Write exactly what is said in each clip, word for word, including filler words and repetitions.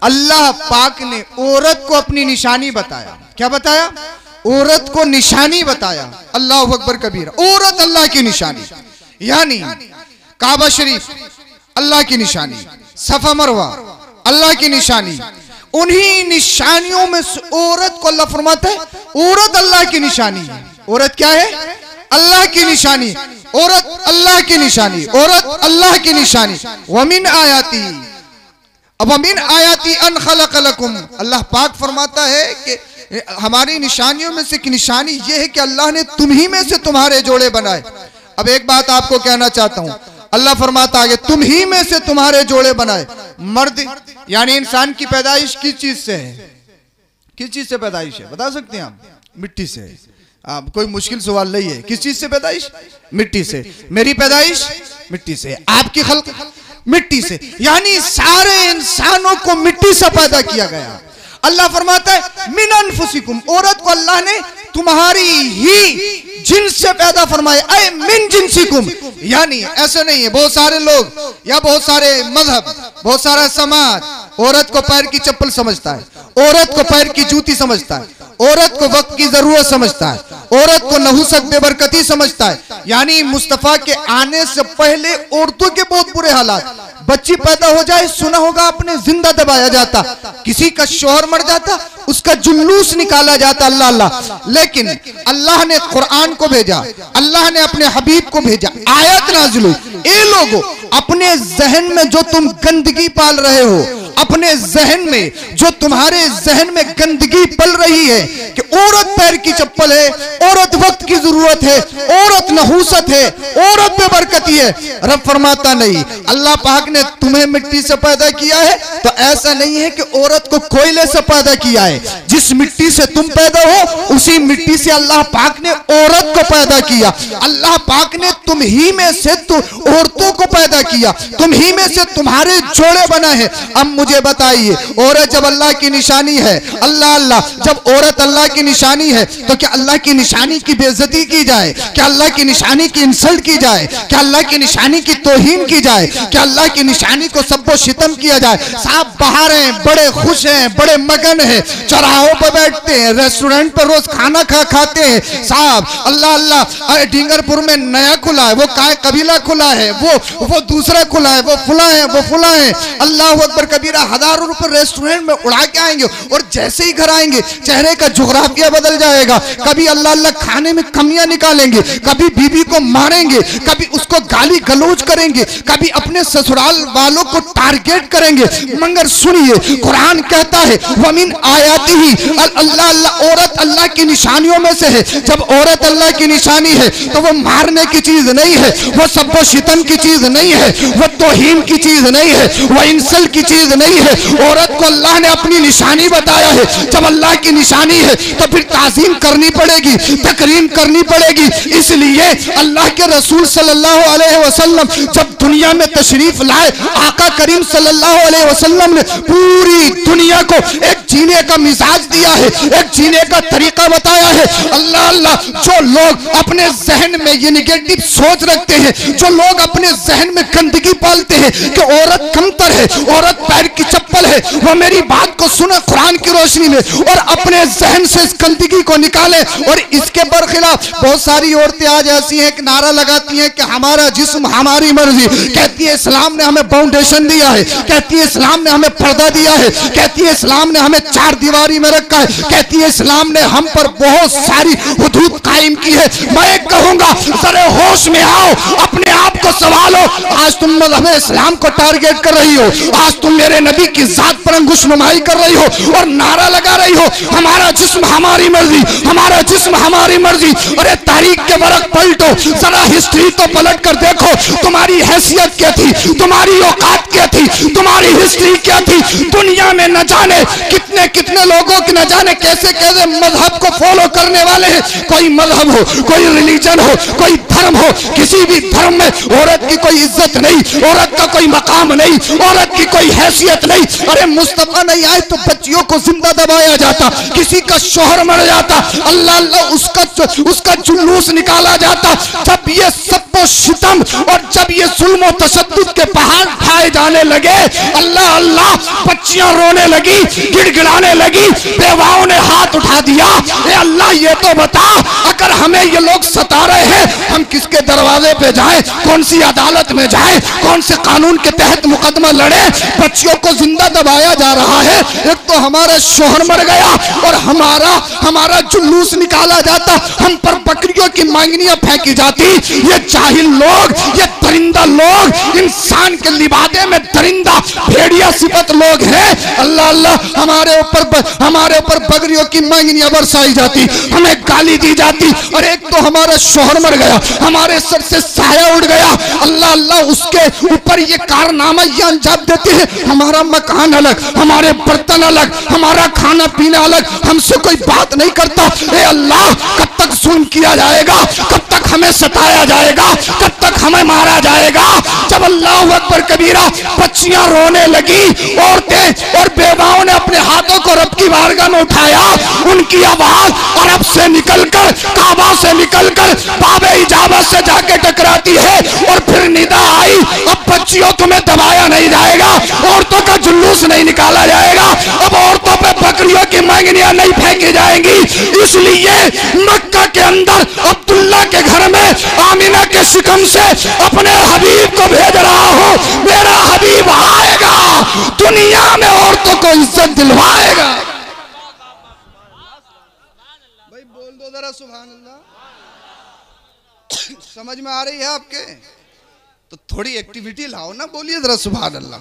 अल्लाह पाक ने औरत को अपनी निशानी बताया। क्या बताया? औरत को निशानी बताया। अल्लाह अकबर कबीर। औरत अल्लाह की निशानी, यानी काबा शरीफ अल्लाह की निशानी, सफा मरवा अल्लाह की निशानी। उन्हीं निशानियों में से औरत को अल्लाह फरमाता है औरत अल्लाह की निशानी है। औरत क्या है? अल्लाह की निशानी। औरत अल्लाह की निशानी, औरत अल्लाह की निशानी। वमिन आयाती, अब वमिन आयाती अन खलक लकुम, अल्लाह पाक फरमाता है कि हमारी निशानियों में से एक निशानी यह है कि अल्लाह ने तुम्ही में से तुम्हारे जोड़े बनाए। अब एक बात आपको कहना चाहता हूं, अल्लाह फरमाता है तुम ही में से तुम्हारे जोड़े बनाए। मर्द यानी इंसान की पैदाइश किस चीज से है? किस चीज से पैदाइश है बता सकते हैं आप? मिट्टी से। आप कोई मुश्किल सवाल नहीं है। किस चीज से पैदाइश? मिट्टी से। मेरी पैदाइश मिट्टी से, आपकी खल्क मिट्टी से, यानी सारे इंसानों को मिट्टी से पैदा किया गया। अल्लाह फरमाता है मिन अनफुसिकुम, औरत को अल्लाह ने तुम्हारी ही जिन्स से पैदा फरमाया। ऐ मिन जिन्सिकुम, यानी ऐसे नहीं है बहुत सारे लोग या बहुत सारे मजहब, बहुत सारा समाज औरत को पैर की चप्पल समझता है, औरत को पैर की जूती समझता है, औरत को वक्त की जरूरत समझता है, औरत को नहुसक बेबरकती समझता है। यानी मुस्तफा के आने से पहले औरतों के बहुत बुरे हालात। बच्ची पैदा हो जाए, सुना होगा आपने, जिंदा दबाया जाता, किसी का शौहर मर जाता, उसका जुलूस निकाला जाता, अल्लाह अल्लाह। लेकिन अल्लाह ने कुरान को भेजा, अल्लाह ने अपने हबीब को भेजा, आयत नाज़िल हुई। ए लोगों, अपने जहन में जो तुम गंदगी पाल रहे हो, अपने जहन में जो तुम्हारे जहन में गंदगी पल रही है कि औरत पैर की चप्पल है, औरत वक्त की जरूरत है, औरत नहूसत है, औरत बेबरकती है, रब फरमाता नहीं, अल्लाह पाक ने तुम्हें मिट्टी से पैदा किया है तो ऐसा नहीं है कि औरत को कोयले से पैदा किया है। जिस मिट्टी से तुम पैदा हो उसी मिट्टी से अल्लाह पाक ने औरत को पैदा किया। अल्लाह पाक ने तुम ही में से तो औरतों को पैदा किया, तुम ही में से तुम्हारे जोड़े बनाए हैं। अब मुझे बताइए, औरत जब अल्लाह की निशानी है, अल्लाह अल्लाह, जब औरत अल्लाह की निशानी है तो क्या अल्लाह की निशानी की बेइज्जती की जाए? क्या अल्लाह की निशानी की इंसल्ट की जाए? क्या अल्लाह की निशानी की तौहीन की जाए? क्या अल्लाह की निशानी को सबको शितम किया जाए? साहब बाहर हैं, बड़े खुश हैं, बड़े मगन हैं, चौराहों पर बैठते हैं, रेस्टोरेंट पर रोज खाना खा खाते हैं। साहब अल्लाह अल्लाह, डिंगरपुर में नया खुला है, वो काय कबीला खुला है, वो वो दूसरा खुला है, वो फुला है, वो फुला है। अल्लाह अकबर कबीरा, हजारों रुपए रेस्टोरेंट में उड़ा के आएंगे और जैसे ही घर आएंगे चेहरे का जुग्राफिया बदल जाएगा। कभी अल्लाह अल्लाह खाने में कमियां निकालेंगे, कभी बीबी को मारेंगे, कभी उसको गाली गलौज करेंगे, कभी अपने ससुराल वालों को टारगेट करेंगे। मगर सुनिए, कुरान कहता है वमिन आयाती ही, अल्लाह अल्लाह, औरत अल्लाह की निशानियों में से है। जब औरत अल्लाह की निशानी है तो वो मारने की चीज नहीं है, वो सबको शितम की चीज नहीं है, वो तौहीन की चीज नहीं है, वो इंसल्ट की चीज नहीं है। औरत को अल्लाह ने अपनी निशानी बताया है। जब अल्लाह की निशानी है तो फिर ताज़ीम करनी पड़ेगी, तकरीम करनी पड़ेगी। इसलिए अल्लाह के रसूल सल्लल्लाहु अलैहि वसल्लम जब दुनिया में तशरीफ लाए, आका करीम सल्लल्लाहु अलैहि वसल्लम ने पूरी दुनिया को एक जीने का मिजाज दिया है, एक जीने का तरीका बताया है। अल्लाह अल्लाह, जो लोग अपने जहन में ये निगेटिव सोच रखते हैं, जो लोग अपने जहन में गंदगी पालते हैं कि औरत कमतर है, औरत पैर की चप्पल है, वो मेरी बात को सुने कुरान की रोशनी में और अपने जहन से इस गंदगी को निकाले। और इसके बरखिलाफ बहुत सारी औरतें आज ऐसी हैं कि नारा लगाती हैं कि हमारा जिस्म हमारी मर्जी। कहती है इस्लाम ने हमें फाउंडेशन दिया है, कहती है इस्लाम ने हमें पर्दा दिया है, कहती है इस्लाम ने हमें चार दीवारी में रखा है, कहती है इस्लाम ने हम पर बहुत सारी हुदूद कायम की है। मैं कहूंगा जरा होश में आओ, अपने आप को संभालो। आज तुम मज़हब इस्लाम को टारगेट कर रही हो, आज तुम मेरे नबी की जात पर अंगुशनुमाई कर रही हो और नारा लगा रही हो हमारा जिस्म हमारी मर्जी, हमारा जिस्म हमारी मर्जी। अरे तारीख के बरक पलटो, जरा हिस्ट्री तो पलट कर देखो, तुम्हारी हैसियत क्या थी, तुम्हारी औकात क्या थी, तुम्हारी हिस्ट्री क्या थी। दुनिया में न जाने कितने कितने लोगों के न जाने कैसे कैसे मजहब को फॉलो करने वाले हैं। कोई मजहब हो, कोई रिलीजन हो, कोई धर्म हो, किसी भी धर्म में औरत की कोई इज्जत नहीं, औरत का कोई मकाम नहीं, औरत की कोई हैसियत हैसियत नहीं। अरे मुस्तफा नहीं आए तो बच्चियों को जिंदा दबाया जाता, किसी का शोहर मर जाता, अल्लाह अल्लाह उसका उसका जुलूस निकाला जाता। जब ये सबको शितम और जब ये जुल्म और तशद्दुद के पहाड़ खाए जाने लगे, अल्लाह अल्लाह बच्चियां रोने लगी, गिड़गिड़ाने लगी, बेवाओं ने हाथ उठा दिया। ए अल्लाह ये तो बता, अगर हमें ये लोग सता रहे हैं, हम किसके दरवाजे पे जाएं, कौन सी अदालत में जाएं, कौन से कानून के तहत मुकदमा लड़े? बच्चियों को जिंदा दबाया जा रहा है। एक तो हमारा शोहर मर गया और हमारा हमारा जुलूस निकाला जाता, हम पर बकरियों की मांगनियां फेंकी जाती। ये जाहिल लोग, ये दरिंदा लोग, इंसान के लिबादे में दरिंदा भेड़िया सिफत लोग हैं। अल्लाह अल्लाह हमारे ऊपर हमारे ऊपर बकरियों की मांगनियां बरसाई जाती, हमें गाली दी जाती। और एक तो हमारा शोहर मर गया, हमारे सर से साया उड़ गया। अल्लाह अल्लाह उसके ऊपर ये कारनामा ये अंजाम देते हैं, हमारा मकान अलग, हमारे बर्तन अलग, हमारा खाना पीना अलग, हमसे कोई बात नहीं करता। ए अल्लाह कब तक जुल्म किया जाएगा, कब तक हमें सताया जाएगा, कब तक हमें मारा जाएगा? जब अल्लाह अकबर कबीरा बच्चियां रोने लगी, औरतें और बेवाओं ने अपने हाथों को रब की बारगाह में उठाया, उनकी आवाज अरब से निकलकर, काबा से निकलकर बाबे इजाबत से जाके टकराती है और फिर निदा आई, अब बच्चियों तुम्हें दबाया नहीं जाएगा, औरतों का जुलूस नहीं निकाला जाएगा, अब औरतों पे बकरियों की मांगनियां नहीं फेंकी जाएंगी। इसलिए मक्का के अंदर अब्दुल्ला के घर में आमिना के शिकम से अपने हबीब को भेज रहा हूं। मेरा हबीब आएगा, दुनिया में औरतों को इज्जत दिलवाएगा। भाई बोल दो जरा सुभान अल्लाह। समझ में आ रही है आपके? तो थोड़ी एक्टिविटी लाओ ना, बोलिए जरा सुभान अल्लाह।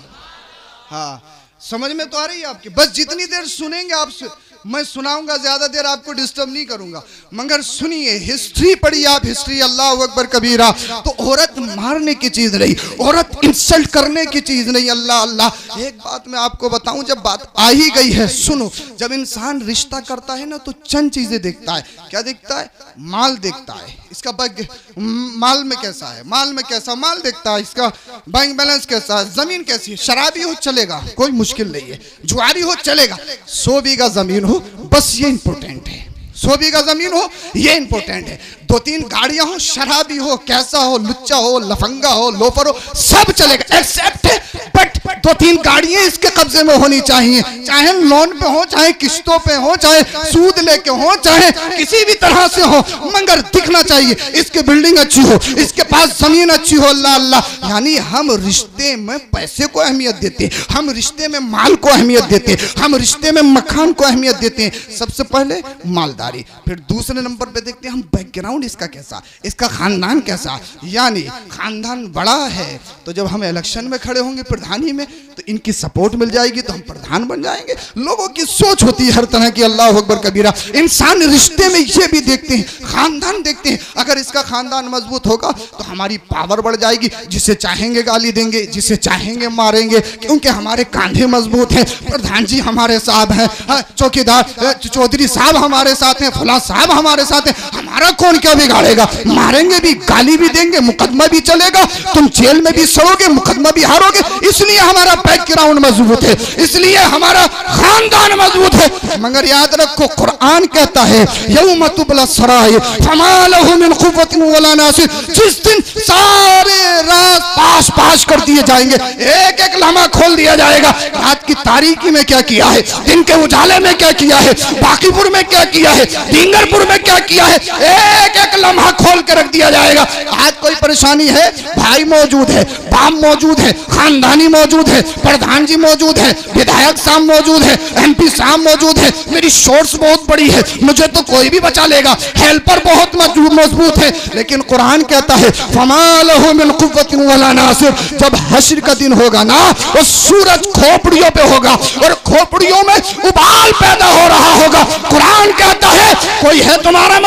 हाँ समझ में तो आ रही है आपकी? बस जितनी देर सुनेंगे आप सु... मैं सुनाऊंगा, ज्यादा देर आपको डिस्टर्ब नहीं करूंगा, मगर सुनिए, हिस्ट्री पढ़िए आप, हिस्ट्री। अल्लाह अकबर कबीरा। तो औरत मारने की चीज नहीं, औरत इंसल्ट करने की चीज नहीं। अल्लाह अल्लाह। एक बात मैं आपको बताऊं, जब बात आ ही गई है सुनो, जब इंसान रिश्ता करता है ना तो चंद चीजें देखता है। क्या देखता है? माल देखता है, इसका बैंक माल में कैसा है, माल में कैसा माल देखता है, इसका बैंक बैलेंस कैसा है, जमीन कैसी है। शराबी हो चलेगा, कोई मुश्किल नहीं है, जुआरी हो चलेगा, सौ बीघा जमीन हो, बस ये इंपॉर्टेंट है। सौ बीघा जमीन हो ये इंपॉर्टेंट है। दो तीन गाड़ियां हो, शराबी हो, कैसा हो, लुच्चा हो, लफंगा हो, लोफर हो, सब चलेगा, एक्सेप्ट बट दो तीन गाड़ियां इसके कब्जे में होनी चाहिए, चाहे लोन पे हो, चाहे किस्तों पे हो, चाहे सूद लेके हो, चाहे किसी भी तरह से हो, मगर दिखना चाहिए इसकी बिल्डिंग अच्छी हो, इसके पास जमीन अच्छी हो। अल्लाह अल्लाह। यानी हम रिश्ते में पैसे को अहमियत देते हैं, हम रिश्ते में माल को अहमियत देते हैं, हम रिश्ते में मकान को अहमियत देते हैं। सबसे पहले मालदारी, फिर दूसरे नंबर पे देखते हैं हम बैकग्राउंड इसका कैसा, इसका खानदान कैसा। यानी खानदान बड़ा है तो जब हम इलेक्शन में खड़े होंगे प्रधानी में तो इनकी सपोर्ट मिल जाएगी तो हम प्रधान बन जाएंगे। लोगों की सोच होती है हर तरह की। अल्लाह अकबर कबीरा। इंसान रिश्ते में ये भी देखते हैं, खानदान देखते हैं। अगर इसका खानदान मजबूत होगा तो हमारी पावर बढ़ जाएगी, जिसे चाहेंगे गाली देंगे, जिसे चाहेंगे मारेंगे, क्योंकि हमारे कांधे मजबूत हैं। प्रधान जी हमारे साथ हैं, चौकीदार चौधरी साहब हमारे साथ हैं, फुला साहब हमारे साथ हैं, हमारा कौन क्या बिगाड़ेगा। मारेंगे भी, गाली भी देंगे, मुकदमा भी चलेगा, तुम जेल में भी सड़ोगे, मुकदमा भी हारोगे। इसलिए हमारा बैकग्राउंड मजबूत है, इसलिए हमारा खानदान मजबूत है। मगर याद रखो कुरान कहता है यौम तुबला सराय फमा लहु मिन कुव्वतिन वला नासिर। जिस दिन सारे रात पाश पाश कर दिए जाएंगे, एक एक लम्हा खोल दिया जाएगा। रात की तारीकी में क्या किया है, दिन के उजाले में क्या किया है, बाकीपुर में क्या किया है, डींगरपुर में क्या किया है, एक एक लम्हा खोल के रख दिया जाएगा। आज कोई परेशानी है, भाई मौजूद है, बाप मौजूद है, खानदानी मौजूद है, प्रधान जी मौजूद है, विधायक साहब मौजूद है, एमपी साहब मौजूद है, मेरी सोर्स बहुत बड़ी है, मुझे तो कोई भी बचा लेगा, हेल्पर बहुत मजबूत है। लेकिन कुरान कहता है फमा लहु मिन कुव्वतिन वला नासिर। जब हश्र का दिन होगा ना, वो सूरज खोपड़ियों पे होगा और खोपड़ियों में उबाल पैदा हो रहा होगा। कुरान कहता है कोई है तुम्हारा मददगार,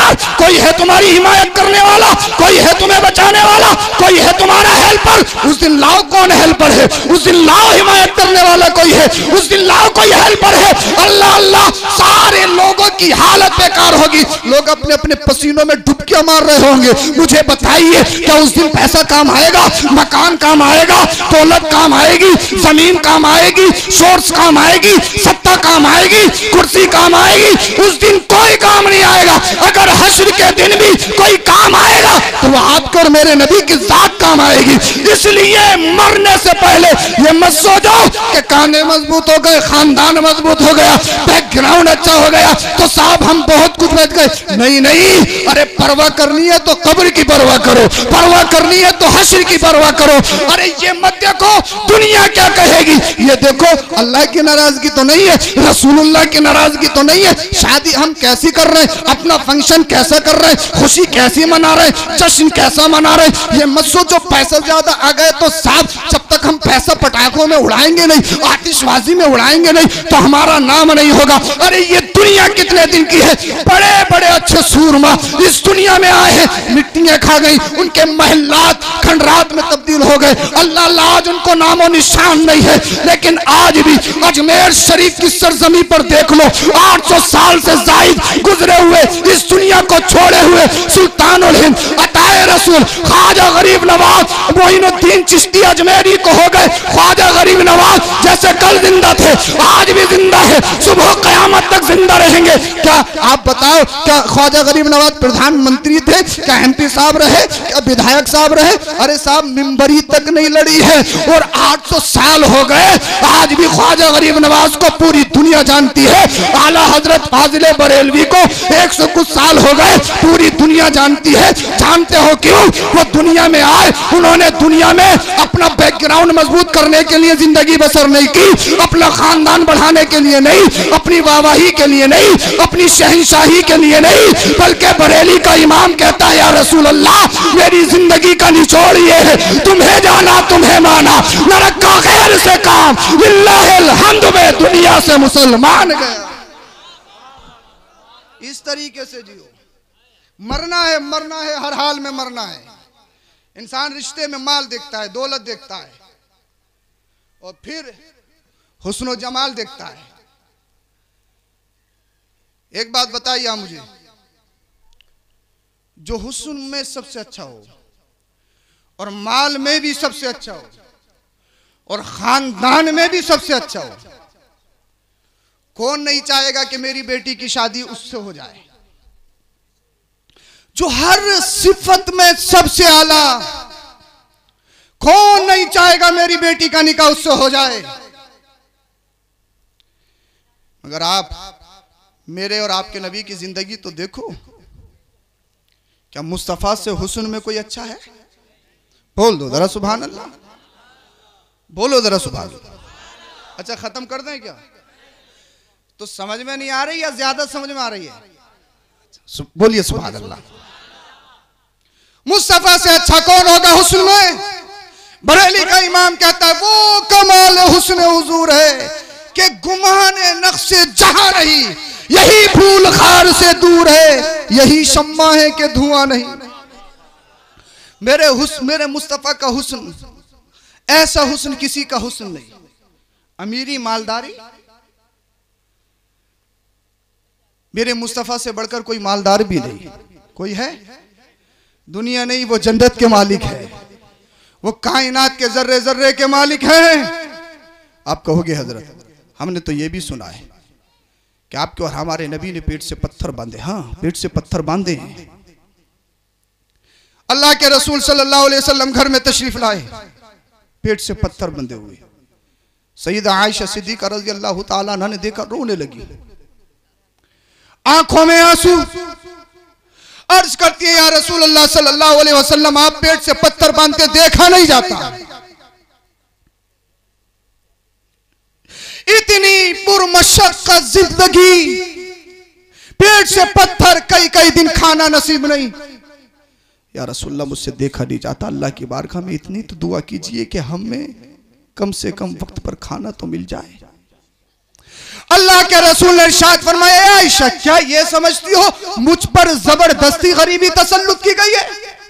मददगार, कोई है तुम्हारी हिमायत करने वाला, कोई है तुम्हें बचाने वाला, कोई है तुम्हारा हेल्पर। उस दिन लाओ कौन हेल्पर है, उस दिन लाओ हिमायत करने वाला कोई है, उस दिन लाओ कोई हेल्पर है। अल्लाह अल्लाह, सारे लोगों की हालत बेकार होगी, लोग अपने अपने पसीनों में डुबकियां मार रहे होंगे। मुझे बताइए क्या उस दिन पैसा काम आएगा, मकान काम आएगा, दौलत काम आएगी, जमीन काम आएगी, सोर्स काम आएगी, सत्ता काम आएगी, कुर्सी काम आएगी? उस दिन कोई काम नहीं आएगा। अगर हश्र के दिन भी कोई काम आएगा तो वो आपको और मेरे नबी की जात काम आएगी। इसलिए मरने से पहले ये मत सोचो कि काने मजबूत हो गए, खानदान मजबूत हो गया, बैकग्राउंड अच्छा हो गया तो साहब हम बहुत कुछ बच गए। नहीं नहीं, अरे परवाह करनी है तो कब्र की परवाह करो, परवाह करनी है तो हश्र की परवाह करो। अरे ये मत देखो दुनिया क्या कहेगी, ये देखो अल्लाह की नाराजगी तो नहीं है, रसूलुल्लाह की नाराजगी तो नहीं है। शादी हम कैसी कर रहे हैं, अपना फंक्शन कैसा कर रहे हैं, खुशी कैसी मना रहे हैं, जश्न कैसा मना रहे हैं। ये मत सोचो पैसा ज्यादा आ गए तो साहब जब तक हम पैसा पटाखों में उड़ाएंगे नहीं, आतिशबाजी में उड़ाएंगे नहीं तो हमारा नाम नहीं होगा। अरे ये दुनिया कितने दिन की है, बड़े बड़े अच्छे सूरमा इस दुनिया में आए हैं, मिट्टियां खा गई, उनके महलात खंडरात में तब्दील हो गए। अल्लाह अल्लाह, आज उनको नामो निशान नहीं है। लेकिन आज भी अजमेर शरीफ की सरजमी पर देख लो, आठ सौ साल से जायद गुजरे हुए इस दुनिया को छोड़े हुए सुल्तानुल हिंद अताए रसूल ख्वाजा गरीब नवाज मोइनुद्दीन चिश्ती अजमेरी को हो गए। ख्वाजा गरीब नवाज जैसे कल जिंदा थे आज भी जिंदा है, सुबह कयामत तक जिंदा रहेंगे। क्या आप बताओ, क्या ख्वाजा गरीब नवाज प्रधानमंत्री थे, क्या एमपी साहब रहे, क्या विधायक साहब रहे? अरे साहब मिंबरी तक नहीं लड़ी है और आठ सौ साल हो गए, आज भी ख्वाजा गरीब नवाज को पूरी दुनिया जानती है। आला हजरत फाजिले बरेलवी को एक सौ कुछ साल हो गए, पूरी दुनिया जानती है। जानते हो क्यों? वो दुनिया में आए, उन्होंने दुनिया में अपना बैकग्राउंड मजबूत करने के लिए जिंदगी बसर नहीं की, अपना खानदान बढ़ाने के लिए नहीं, अपनी वाहवाही के लिए नहीं, अपनी शहंशाही के लिए नहीं, बल्कि बरेली का इमाम कहता है या रसूल अल्लाह, मेरी जिंदगी का निचोड़ ये है, तुम्हें जाना तुम्हें माना, न रखा खैर से काम, लिल्लाहिल हम्द में दुनिया से मुसलमान गया। इस तरीके से जियो। मरना है, मरना है, हर हाल में मरना है। इंसान रिश्ते में माल देखता है, दौलत देखता है और फिर हुस्न जमाल देखता है। एक बात बताइए आप मुझे, जो हुस्न में सबसे अच्छा हो और माल में भी सबसे अच्छा हो और खानदान में भी सबसे अच्छा हो, कौन नहीं चाहेगा कि मेरी बेटी की शादी उससे हो जाए? जो हर सिफत में सबसे आला, कौन नहीं चाहेगा मेरी बेटी का निकाह उससे हो जाए? मगर आप मेरे और आपके नबी की जिंदगी तो देखो, क्या मुस्तफा से हुस्न में कोई अच्छा है? बोल दो जरा सुभान अल्लाह, बोलो जरा सुभान अल्लाह। अच्छा खत्म कर दें क्या? तो समझ में नहीं आ रही या ज्यादा समझ में आ रही है? बोलिए सुभान अल्लाह। मुस्तफा से अच्छा कौन होगा हुस्न में? बरेली का इमाम कहता है वो कमाल हुस्न हुजूर है कि गुमाने नक्शे जहां नहीं, यही फूल खार से दूर है, यही शम्मा है कि धुआं नहीं। मेरे हुस्न, मेरे मुस्तफा का हुस्न ऐसा हुस्न किसी का हुस्न नहीं। अमीरी मालदारी, मेरे मुस्तफा से बढ़कर कोई मालदार भी नहीं। कोई है? दुनिया नहीं, वो जन्नत के मालिक है, वो कायनात के जर्रे जर्रे के मालिक हैं। आप कहोगे हजरत हमने तो ये भी सुना है कि आपके और हमारे नबी ने पेट से पत्थर बांधे। हाँ, पेट से पत्थर बांधे हैं। अल्लाह के रसूल सल्लल्लाहु अलैहि वसल्लम घर में तशरीफ लाए, पेट से पत्थर बंधे हुए। सईदा आयशा सिद्दीक़ा रज़ी अल्लाह ताला अन्हा ने देखा, रोने लगी, आंखों में आंसू। अर्ज करती है या रसूल अल्लाह सल्लल्लाहु अलैहि वसल्लम, आप पेट से पत्थर बांधते देखा नहीं जाता। इतनी पुरमशक्कत जिंदगी, पेट से पत्थर, कई कई दिन खाना नसीब नहीं। या रसूलल्लाह मुझसे देखा नहीं जाता, अल्लाह की बारगाह में इतनी तो दुआ कीजिए कि हमें कम से कम वक्त पर खाना तो मिल जाए। अल्लाह के रसूल ने इरशाद फरमाया, आयशा क्या ये समझती हो मुझ पर जबरदस्ती गरीबी तसल्लुत की गई है?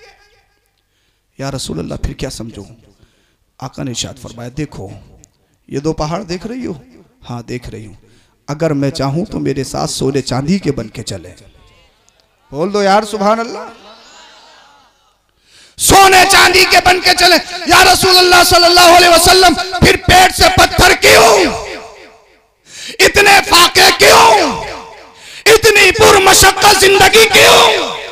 या रसूल अल्लाह फिर क्या समझो? आका ने इरशाद फरमाया, देखो ये दो पहाड़ देख रही हो? हाँ देख रही हूं। अगर मैं चाहूं तो मेरे साथ सोने चांदी के बन के चले। बोल दो यार सुभान अल्लाह। सोने चांदी के बन के चले। या रसूल अल्लाह सल्लल्लाहु अलैहि वसल्लम फिर पेट से पत्थर क्यों? इतने फाके क्यों? इतनी पुरमशक्कत जिंदगी क्यों?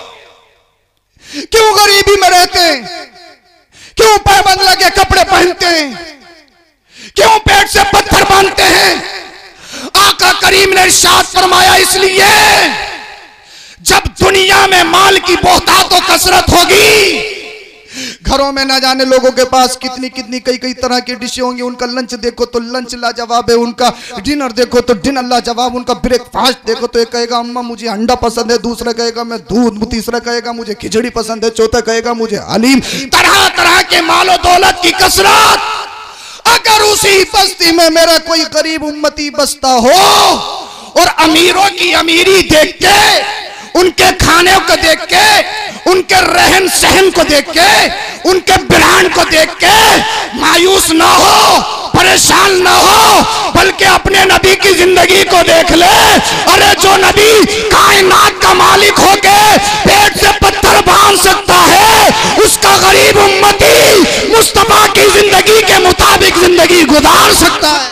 क्यों गरीबी में रहते हैं? क्यों पैबंद लगे कपड़े पहनते हैं? क्यों पेट से पत्थर बांधते हैं? आका करीम ने इरशाद फरमाया, इसलिए जब दुनिया में माल की बहुतायत और कसरत होगी, घरों में ना जाने लोगों के पास कितनी कितनी कई कई तरह की डिशें होंगी। उनका लंच देखो तो लंच लाजवाब है, उनका डिनर देखो तो डिनर लाजवाब, उनका ब्रेकफास्ट देखो तो एक कहेगा अम्मा मुझे अंडा पसंद है, दूसरा कहेगा मैं दूध, तीसरा कहेगा मुझे खिचड़ी पसंद है, चौथा कहेगा मुझे हलीम। तरह तरह के मालो दौलत की कसरत। अगर उसी बस्ती में मेरा कोई गरीब उम्मती बसता हो और अमीरों की अमीरी देख के, उनके खाने को देख के, उनके रहन सहन को देख के, उनके ब्रांड को देख के मायूस ना हो, परेशान ना हो, बल्कि अपने नबी की जिंदगी को देख ले। अरे जो नबी कायनात का मालिक होके पेट से पत्थर बांध सकता है, उसका गरीब उम्मती मुस्तफा की जिंदगी के मुताबिक जिंदगी गुजार सकता है।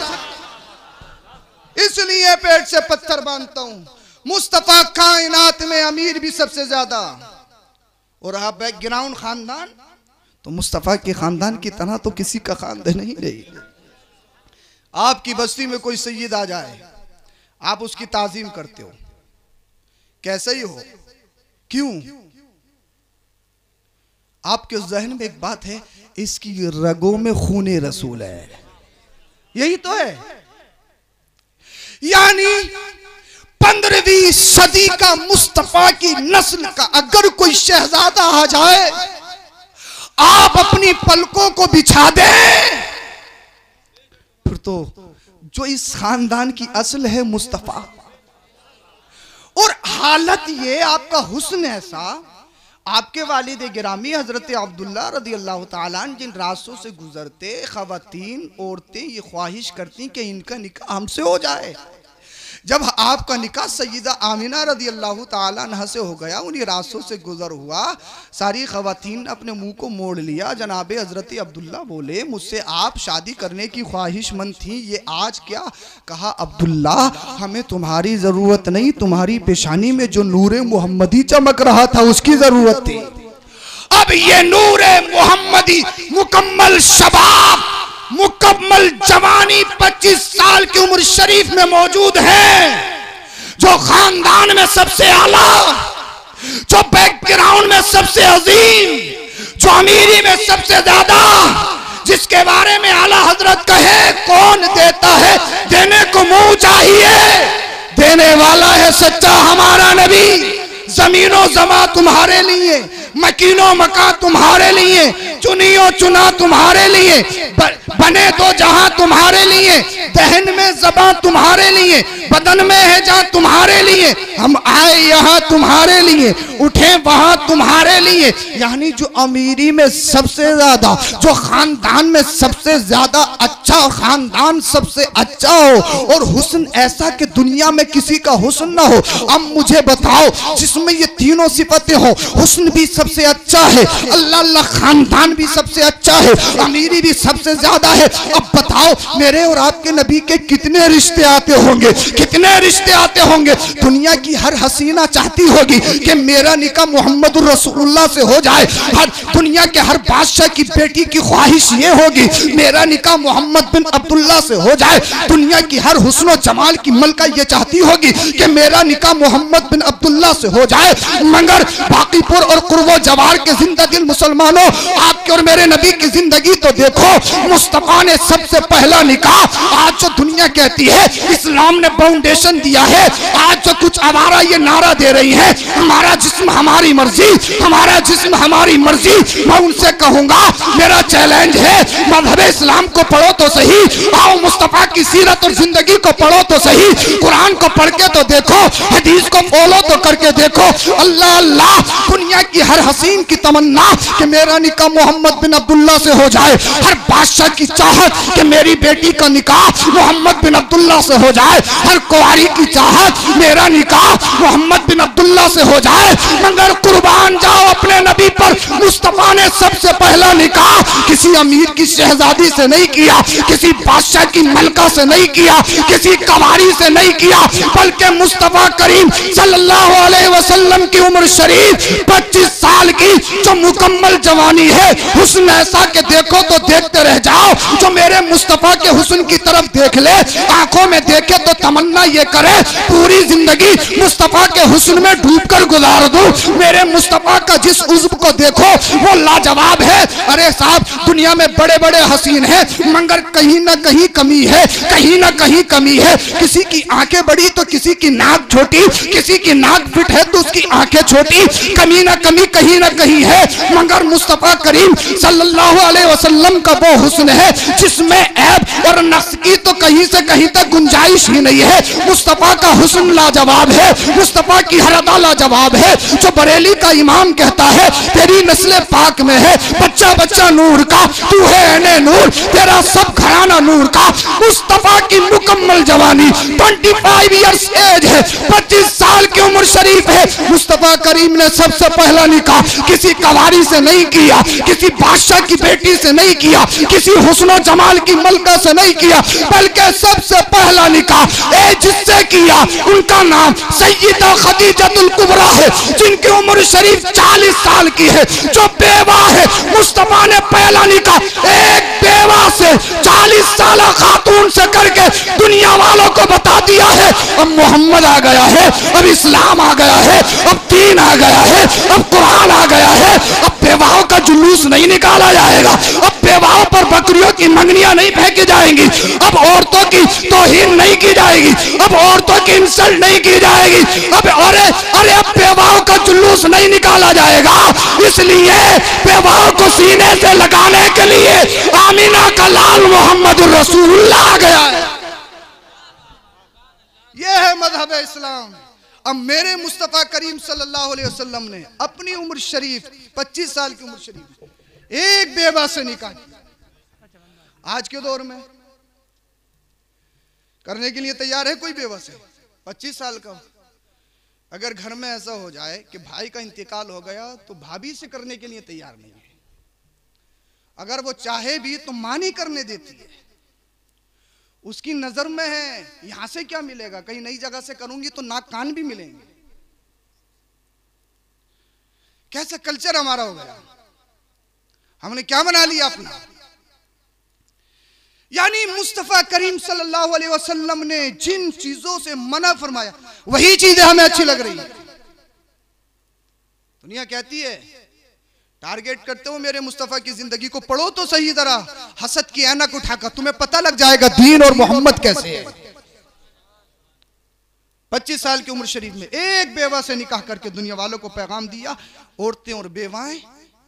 इसलिए पेट से पत्थर बांधता हूं। मुस्तफा कायनात में अमीर भी सबसे ज्यादा, और आप बैकग्राउंड खानदान तो मुस्तफा के खानदान की तरह तो किसी का खानदान नहीं रही। आपकी बस्ती में कोई सैयद आ जाए, आप उसकी ताजीम करते हो, कैसे ही हो, क्यों? आपके जहन में एक बात है, इसकी रगों में खूने रसूल है, यही तो है। यानी पंद्रहवीं सदी का मुस्तफा की नस्ल का अगर कोई शहजादा आ जाए, आप अपनी पलकों को बिछा दें, फिर तो जो इस खानदान की असल है मुस्तफा। और हालत ये, आपका हुस्न ऐसा, आपके वालिद गिरामी हजरत अब्दुल्ला रदी अल्लाह ताला अन्हु जिन रास्तों से गुजरते, खवातीन औरतें ये ख्वाहिश करती कि इनका निकाह हमसे हो जाए। जब आपका निकाह सैयदा आमिना रदी अल्लाह ताला अन्हा से हो गया, उन्हीं रास्तों से गुजर हुआ, सारी खवातीन अपने मुंह को मोड़ लिया। जनाब हजरत अब्दुल्ला बोले, मुझसे आप शादी करने की ख्वाहिशमंद थी, ये आज क्या? कहा अब्दुल्ला हमें तुम्हारी जरूरत नहीं, तुम्हारी पेशानी में जो नूरे मोहम्मदी चमक रहा था उसकी जरूरत थी। अब ये नूरे मोहम्मदी मुकम्मल शबाब, मुकम्मल जवानी पच्चीस साल की उम्र शरीफ में मौजूद है, जो खानदान में सबसे आला, जो बैकग्राउंड में सबसे अजीम, जो अमीरी में सबसे ज्यादा, जिसके बारे में आला हजरत कहे कौन देता है, देने को मुंह चाहिए, देने वाला है सच्चा हमारा नबी। जमीनों जमा तुम्हारे लिए, मकीनो मका तुम्हारे लिए, चुनियो चुना तुम्हारे लिए, बने तो जहां तुम्हारे लिए, दहन में ज़बां तुम्हारे लिए, बदन में है जहां तुम्हारे लिए, हम आए यहाँ तुम्हारे लिए, उठे वहां तुम्हारे लिए। यानी जो अमीरी में सबसे ज्यादा, जो खानदान में सबसे ज्यादा अच्छा खानदान सबसे अच्छा हो, और हुस्न ऐसा कि दुनिया में किसी का हुस्न ना हो। अब मुझे बताओ, जिसमें ये तीनों सिफतें हो, हुस्न भी सबसे अच्छा है, अल्लाह अल्लाह खानदान भी सबसे अच्छा है, अमीरी भी सबसे ज्यादा है। अब बताओ मेरे और आपके नबी के कितने रिश्ते आते होंगे, कितने रिश्ते आते होंगे। दुनिया की हर हसीना चाहती होगी कि मेरा निकाह मोहम्मद रसूलुल्लाह से हो जाए। हर दुनिया के हर बादशाह की बेटी की ख्वाहिश ये होगी मेरा निकाह मोहम्मद बिन अब्दुल्ला से हो जाए। दुनिया की हर हुस्न जमाल की मलका ये चाहती होगी कि मेरा निकाह मोहम्मद बिन अब्दुल्ला से हो जाए। मगर बाकीपुर और कुर्बो हो जवार के जिंदा दिल मुसलमानों, आपके और मेरे नबी की जिंदगी तो देखो। मुस्तफा ने सबसे पहला निकाह, आज जो दुनिया कहती है इस्लाम ने फाउंडेशन दिया है, आज जो कुछ आवारा ये नारा दे रही है हमारा जिस्म हमारी मर्जी, हमारा जिस्म हमारी मर्जी, मैं उनसे कहूंगा मेरा चैलेंज है, मजहब इस्लाम को पढ़ो तो सही, आओ मुस्तफा की सीरत और जिंदगी को पढ़ो तो सही, कुरान को पढ़ के तो देखो, हदीस को फॉलो तो करके देखो। अल्लाह अल्लाह, दुनिया की हर हसीन की तमन्ना कि मेरा निकाह मोहम्मद बिन अब्दुल्ला से हो जाए, हर बादशाह की चाहत कि मेरी बेटी का निकाह मोहम्मद बिन अब्दुल्ला से हो जाए, हर कुंवारी की चाहत मेरा निकाह मोहम्मद बिन अब्दुल्ला से हो जाए। मगर कुर्बान जाओ अपने नबी पर, मुस्तफा ने सबसे पहला निकाह किसी अमीर की शहजादी से नहीं किया, किसी बादशाह की मलका से नहीं किया, किसी कवारी से नहीं किया, बल्कि मुस्तफा करीम सल्लल्लाहु अलैहि वसल्लम की उम्र शरीफ पच्चीस साल की जो मुकम्मल जवानी है, हुस्न ऐसा के देखो तो देखते रह जाओ। जो मेरे मुस्तफा के हुस्न की तरफ देख ले, आंखों में देखे तो तमन्ना ये करे पूरी जिंदगी मुस्तफा के हुस्न में डूबकर गुजार दूं। मेरे मुस्तफा का जिस उज़्व को देखो वो लाजवाब है। अरे साहब, दुनिया में बड़े बड़े हसीन हैं मगर कहीं ना कहीं कमी है, कहीं ना कहीं कमी है। किसी की आंखें बड़ी तो किसी की नाक छोटी, किसी की नाक फिट है तो उसकी आंखें छोटी, कमी ना कमी कहीं ना कहीं है। मगर मुस्तफा करीम सल्लल्लाहु अलैहि वसल्लम का वो हुस्न है जिसमें ऐब और नक्स की तो कहीं से कहीं तक गुंजाइश ही नहीं है। मुस्तफा का हुस्न लाजवाब है, मुस्तफा की हर अदा लाजवाब है। जो बरेली का इमाम कहता है तेरी नस्ल पाक में है, बच्चा बच्चा नूर का, तू है एने नूर, तेरा सब घराना नूर का। मुस्तफा की मुकम्मल जवानी पच्चीस इयर्स एज है, पच्चीस साल की उम्र शरीफ है। मुस्तफा करीम ने सबसे पहला निकाह किसी कवारी से नहीं किया, किसी बादशाह की बेटी से नहीं किया, किसी हुस्न जमाल की मलका से नहीं किया, बल्कि सबसे पहला निकाह ए जिससे किया उनका नाम सैयदा खदीजतुल कुबरा है, जिनकी उम्र शरीफ चालीस साल की है, जो बेवा है। मुस्तफा ने पहला निकाह एक बेवा से चालीस साल खातून से करके दुनिया वालों को बता दिया है अब मोहम्मद आ गया है, अब इस्लाम आ गया है, अब दीन आ गया है, अब कुरान आ गया है। अब बेवाओं का जुलूस नहीं निकाला जाएगा, अब बेवाओं पर बकरियों की मंगनियां नहीं फेंकी जाएंगी, अब औरतों की तौहीन नहीं की जाएगी, अब औरतों की इंसल्ट नहीं की जाएगी। अब अरे अरे अब बेवाओं का जुलूस नहीं निकाला जाएगा। इसलिए बेवाओं को सीने से लगाने के लिए आमीना का लाल मोहम्मद रसूलुल्लाह आ गया है। यह है मजहब इस्लाम। अब मेरे मुस्तफा करीम सल्लल्लाहु अलैहि वसल्लम ने अपनी उम्र शरीफ पच्चीस साल की उम्र शरीफ एक बेवा से निकाह आज के दौर में करने के लिए तैयार है कोई बेवा से? पच्चीस साल का अगर घर में ऐसा हो जाए कि भाई का इंतकाल हो गया तो भाभी से करने के लिए तैयार नहीं है। अगर वो चाहे भी तो मां नहीं करने देती है, उसकी नजर में है यहां से क्या मिलेगा, कहीं नई जगह से करूंगी तो नाक कान भी मिलेंगे। कैसा कल्चर हमारा हो गया, हमने क्या बना लिया अपना। यानी मुस्तफा करीम सल्लल्लाहु अलैहि वसल्लम ने जिन चीजों से मना फरमाया वही चीजें हमें अच्छी लग रही है। दुनिया कहती है टारगेट करते हो मेरे मुस्तफा की जिंदगी को पढ़ो तो सही तरह, हसद की ऐनक उठाकर तुम्हें पता लग जाएगा दीन और मोहम्मद कैसे है। पच्चीस साल की उम्र शरीफ में एक बेवा से निकाह करके दुनिया वालों को पैगाम दिया, औरतें और बेवाएं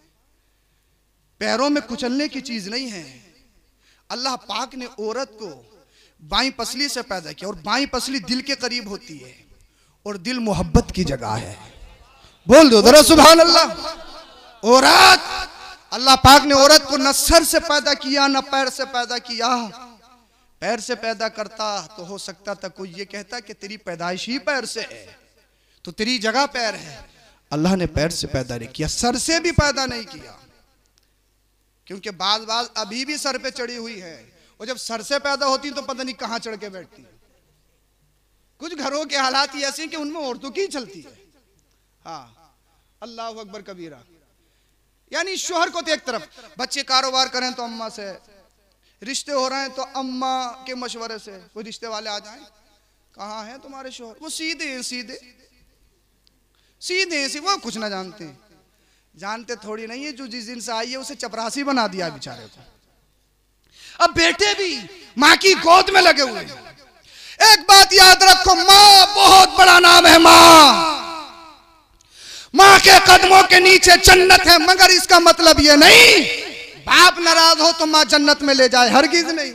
पैरों में कुचलने की चीज नहीं है। अल्लाह पाक ने औरत को बाईं पसली से पैदा किया और बाईं पसली दिल के करीब होती है और दिल मोहब्बत की जगह है। बोल दो जरा सुभान अल्लाह। औरत, अल्लाह पाक ने औरत को न सर से पैदा किया न पैर से पैदा किया। पैर से पैदा करता तो हो सकता था कोई ये कहता कि तेरी पैदाइश ही पैर से है तो तेरी जगह पैर है। अल्लाह ने पैर से पैदा नहीं किया, सर से भी पैदा नहीं किया, क्योंकि बाज बाज अभी भी सर पे चढ़ी हुई है और जब सर से पैदा होती तो पता नहीं कहां चढ़ के बैठती है। कुछ घरों के हालात ही ऐसे हैं कि उनमें औरतों की चलती है। हाँ, अल्लाह अकबर कबीरा। यानी शोहर को तो एक तरफ, बच्चे कारोबार करें तो अम्मा से, रिश्ते हो रहे हैं तो अम्मा के मशवरे से। कोई रिश्ते वाले आ जाएं, कहाँ हैं तुम्हारे शोहर, वो सीधे सीधे सीधे सी वो कुछ ना जानते हैं। जानते थोड़ी नहीं है, जो जिस दिन से आई है उसे चपरासी बना दिया बेचारे को। अब बेटे भी माँ की गोद में लगे हुए हैं। एक बात याद रखो, माँ बहुत बड़ा नाम है। माँ माँ के कदमों के नीचे जन्नत है, मगर इसका मतलब ये नहीं बाप नाराज हो तो माँ जन्नत में ले जाए, हरगिज नहीं।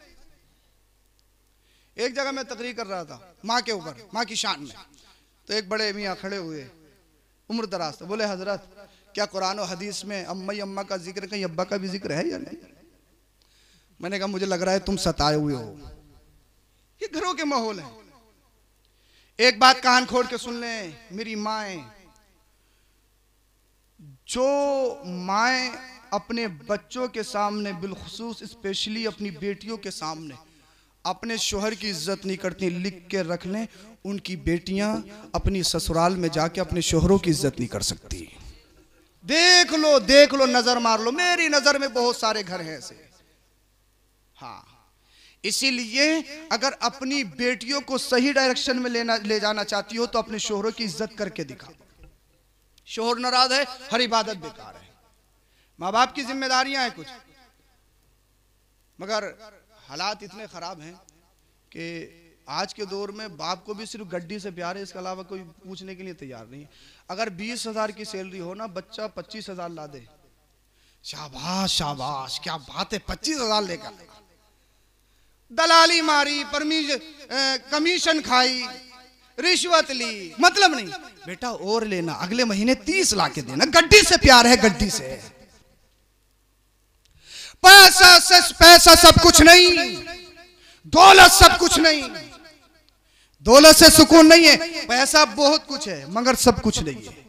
एक जगह मैं तकरीर कर रहा था माँ के ऊपर, माँ की शान में, तो एक बड़े मियाँ खड़े हुए, उम्र दराज थे, बोले हजरत क्या कुरान और हदीस में अम्मा अम्मा का जिक्र कहीं अब्बा का भी जिक्र है या नहीं? मैंने कहा मुझे लग रहा है तुम सताए हुए हो, ये घरों के माहौल है। एक बात कान खोल के सुन लें, मेरी माएँ, जो माएँ अपने बच्चों के सामने, बिलखुसूस स्पेशली अपनी बेटियों के सामने अपने शोहर की इज्जत नहीं करती, लिख के रख लें, उनकी बेटियां अपनी ससुराल में जाके अपने शोहरों की इज्जत नहीं कर सकती। देख लो देख लो, नजर मार लो, मेरी नजर में बहुत सारे घर हैं ऐसे। हाँ, इसीलिए अगर अपनी बेटियों को सही डायरेक्शन में लेना ले जाना चाहती हो तो अपने शोहरों की इज्जत करके दिखा। शोहर नाराज है, हर इबादत बेकार है। माँ बाप की जिम्मेदारियां हैं कुछ, मगर हालात इतने खराब हैं कि आज के दौर में बाप को भी सिर्फ गड्डी से प्यार है, इसके अलावा कोई पूछने के लिए तैयार नहीं है। अगर बीस हजार की सैलरी हो ना, बच्चा पच्चीस हजार ला दे, शाबाश शाबाश, क्या बात है, पच्चीस हजार लेकर दलाली मारी, परमिश कमीशन खाई, रिश्वत ली, मतलब नहीं बेटा और लेना, अगले महीने तीस ला के देना। गड्डी से प्यार है, गड्डी से। पैसा से पैसा सब कुछ नहीं, दौलत सब कुछ नहीं, दौलत से सुकून नहीं है। पैसा बहुत कुछ है मगर सब कुछ नहीं है।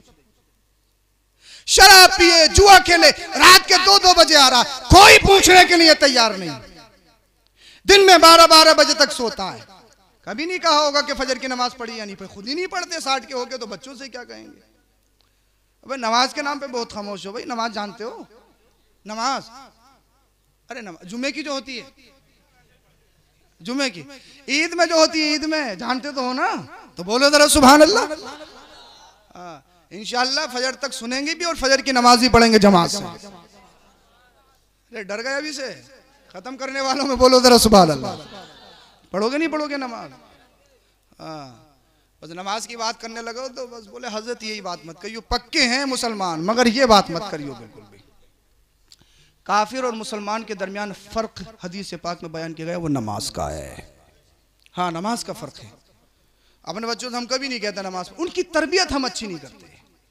शराब पिए, जुआ खेले, रात के दो दो बजे आ रहा, कोई पूछने के लिए तैयार नहीं। दिन में बारह बारह बजे तक सोता है। कभी नहीं कहा होगा कि फजर की नमाज पढ़ी या नहीं पढ़ी, खुद ही नहीं पढ़ते, साठ के होके तो बच्चों से क्या कहेंगे। अबे नमाज के नाम पे बहुत खामोश हो भाई। नमाज जानते हो? नमाज, अरे नमाज जुमे की जो होती है, जुमे की, ईद में जो होती है, ईद में जानते तो हो ना, तो बोलो जरा सुभान अल्लाह। इंशाअल्लाह फजर तक सुनेंगे भी और फजर की नमाज भी पढ़ेंगे जमात से। अरे डर गए अभी से, खत्म करने वालों में बोलो जरा सुभान अल्लाह। पढ़ोगे नहीं पढ़ोगे नमाज? हाँ, बस नमाज की बात करने लगो तो बस बोले हजरत यही बात मत करियो, पक्के हैं मुसलमान मगर ये बात मत करियो बिल्कुल भी। काफिर और मुसलमान के दरमियान फर्क हदीस पाक में बयान किया गया, वो नमाज का है। हाँ, नमाज का फर्क है। अपने बच्चों से हम कभी नहीं कहते नमाज, उनकी तरबियत हम अच्छी नहीं करते,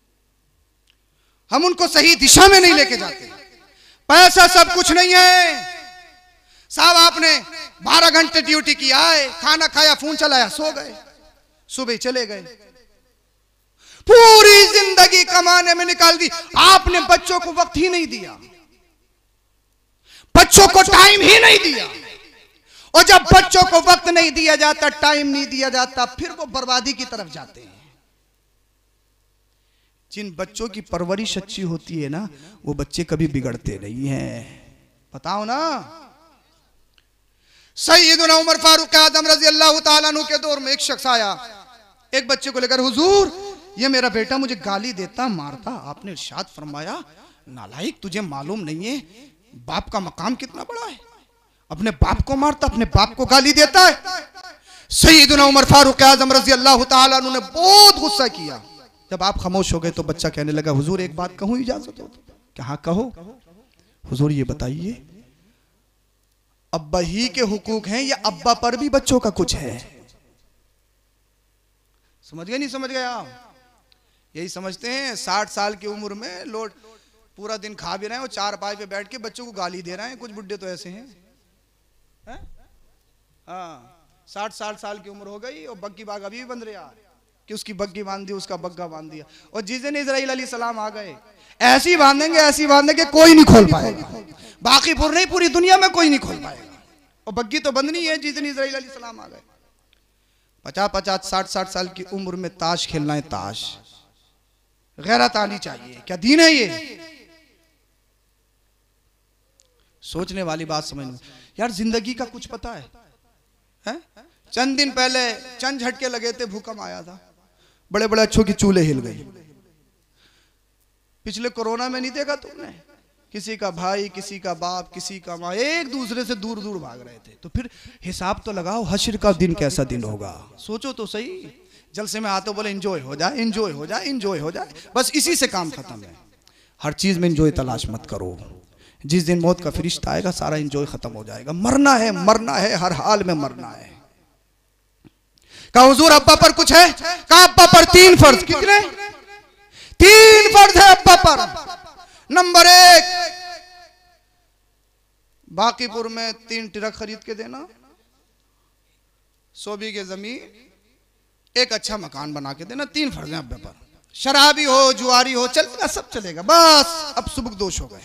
हम उनको सही दिशा में नहीं लेके जाते। पैसा सब कुछ नहीं है साहब, आपने बारह घंटे ड्यूटी की, आए खाना खाया, फोन चलाया, सो गए, सुबह चले गए, पूरी जिंदगी कमाने में निकाल दी, आपने बच्चों को वक्त ही नहीं दिया, बच्चों को टाइम ही नहीं दिया। और जब बच्चों को वक्त नहीं दिया जाता, टाइम नहीं दिया जाता, फिर वो बर्बादी की तरफ जाते हैं। जिन बच्चों की परवरिश अच्छी होती है ना, वो बच्चे कभी बिगड़ते नहीं हैं। बताओ ना, सैयदना उमर फारूक आजम रजी अल्लाह ताला अन्हु के दौर में एक शख्स आया, एक बच्चे को लेकर, हुजूर ये मेरा बेटा मुझे गाली देता, मारता। आपने इरशाद फरमाया, नालायक, तुझे मालूम नहीं है बाप का मकाम कितना बड़ा है? अपने बाप को मारता, अपने बाप को गाली देता है। सैयदना उमर फारूक आजम रजी अल्लाह ताला अन्हु ने बहुत गुस्सा किया। जब आप खामोश हो गए तो बच्चा कहने लगा, हुजूर एक बात कहूं, इजाजत हो? क्या? हाँ कहो। हुजूर ये बताइए, अब्बा ही के हुकूक हैं या अब्बा पर भी बच्चों का कुछ है? समझ गए नहीं समझ गए आप? यही समझते हैं साठ साल की उम्र में लोग पूरा दिन खा भी रहे हैं और चार पाई पे बैठ के बच्चों को गाली दे रहे हैं। कुछ बुड्ढे तो ऐसे हैं, है? हाँ, साठ साठ साल की उम्र हो गई और बग्गी बाग अभी भी बंध रहा कि उसकी बग्गी बांध दी, उसका बग्गा बांध दिया। और जिस दिन इजराइल अलैहि सलाम आ गए, ऐसी बांधेंगे ऐसी बांधेंगे कोई नहीं खोल पाएगा, बाकीपुर नहीं पूरी दुनिया में कोई नहीं खोल पाएगा। और बग्गी तो बंधनी है जिस दिन इजराइल अलैहि सलाम आ गए। पचास पचास साठ साठ साल की उम्र में ताश खेलना है, ताश। गैरत आनी चाहिए, क्या दीन है ये? सोचने वाली बात समझ में यार, जिंदगी का कुछ पता है, है? चंद दिन पहले चंद झटके लगे थे, भूकंप आया था, बड़े बड़े अच्छों की चूल्हे हिल गई। पिछले कोरोना में नहीं देखा तुमने, किसी का भाई, किसी का बाप, किसी का माँ, एक दूसरे से दूर दूर भाग रहे थे। तो फिर हिसाब तो लगाओ, हश्र का दिन कैसा दिन होगा, सोचो तो सही। जलसे में आते बोले एंजॉय हो जाए, एंजॉय हो जाए, एंजॉय हो जाए, बस इसी से काम खत्म है। हर चीज में एंजॉय तलाश मत करो, जिस दिन मौत का फरिश्ता आएगा सारा एंजॉय खत्म हो जाएगा। मरना है, मरना है, हर हाल में मरना है। कहा हुजूर अब्बा पर कुछ है? कहा अब्बा पर तीन फर्ज। कितने? तीन फर्ज है अब्बा पर। नंबर एक, बाकीपुर में तीन ट्रक खरीद के देना, सौ बीघे जमीन, एक अच्छा मकान बना के देना। तीन फर्ज हैं अब्बा पर। शराबी हो, जुआरी हो, चलेगा, सब चलेगा, बस अब सुबक दोष हो गए।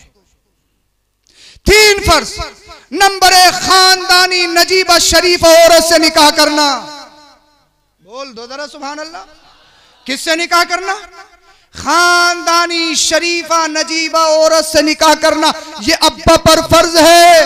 तीन फर्ज। नंबर एक, खानदानी नजीबा शरीफ औरत से निकाह करना। बोल दो जरा सुभान अल्लाह। किससे निकाह करना? खानदानी शरीफा नजीबा औरत से निकाह करना, ये अब्बा पर फर्ज है।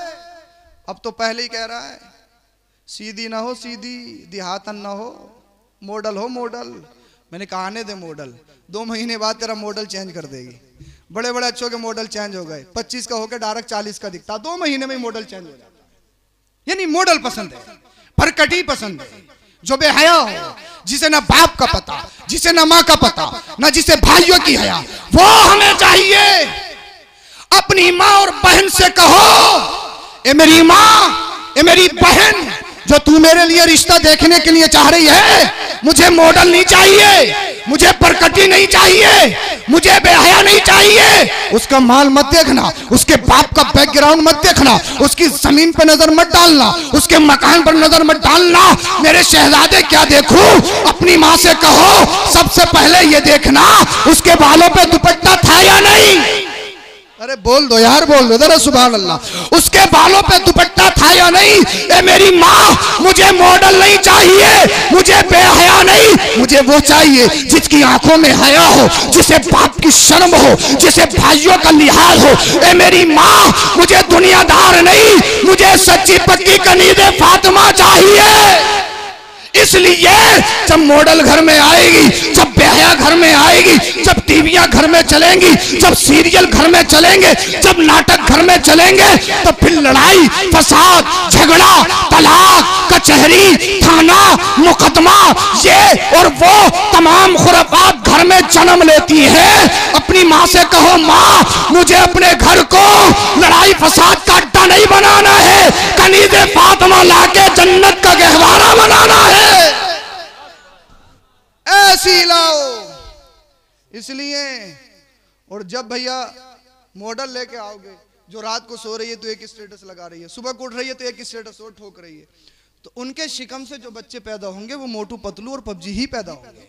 अब तो पहले ही कह रहा है, सीधी ना हो सीधी, देहातन ना हो, मॉडल हो मॉडल। मैंने कहा आने दे मॉडल, दो महीने बाद तेरा मॉडल चेंज कर देगी। बड़े बड़े अच्छों के मॉडल चेंज हो गए, पच्चीस का होकर डायरेक्ट चालीस का दिखता, दो महीने में मॉडल चेंज हो जाता। यानी मॉडल पसंद है, परकटी पसंद है, जो बेहया हो, जिसे ना बाप का पता, जिसे ना माँ का पता, ना जिसे भाइयों की हया, वो हमें चाहिए। अपनी माँ और बहन से कहो, ए मेरी माँ, ए मेरी बहन, जो तू मेरे लिए रिश्ता देखने के लिए चाह रही है, मुझे मॉडल नहीं चाहिए, मुझे परकटी नहीं चाहिए, मुझे बेहया नहीं चाहिए। उसका माल मत देखना, उसके बाप का बैकग्राउंड मत देखना, उसकी जमीन पर नजर मत डालना, उसके मकान पर नजर मत डालना। मेरे शहजादे क्या देखूं? अपनी माँ से कहो सबसे पहले ये देखना उसके बालों पे दुपट्टा था या नहीं। अरे बोल दो यार, बोल दो जरा सुभान अल्लाह। उसके बालों पे दुपट्टा था या नहीं। ए मेरी माँ, मुझे मॉडल नहीं चाहिए, मुझे बेहया नहीं, मुझे वो चाहिए जिसकी आंखों में हया हो, जिसे बाप की शर्म हो, जिसे भाइयों का लिहाज हो। ए मेरी माँ, मुझे दुनियादार नहीं, मुझे सच्ची पक्की कनीज़े फातिमा चाहिए। इसलिए जब मॉडल घर में आएगी, जब बेहया घर में आएगी, जब टीवियां घर में चलेंगी, जब सीरियल घर में चलेंगे, जब नाटक घर में चलेंगे, तो फिर लड़ाई, फसाद, झगड़ा, तलाक, कचहरी, थाना, मुकदमा, ये और वो तमाम खुराफात घर में जन्म लेती है। अपनी माँ से कहो, माँ मुझे अपने घर को लड़ाई फसाद का अड्डा नहीं बनाना है, कनीज़े फातिमा लाके जन्नत का गहवारा बनाना है। ऐसी लाओ। इसलिए, और जब भैया मॉडल लेके आओगे, जो रात को सो रही है तो एक स्टेटस लगा रही है, सुबह को उठ रही है तो एक स्टेटस और ठोक रही है, तो उनके शिकम से जो बच्चे पैदा होंगे वो मोटू पतलू और पबजी ही पैदा होंगे।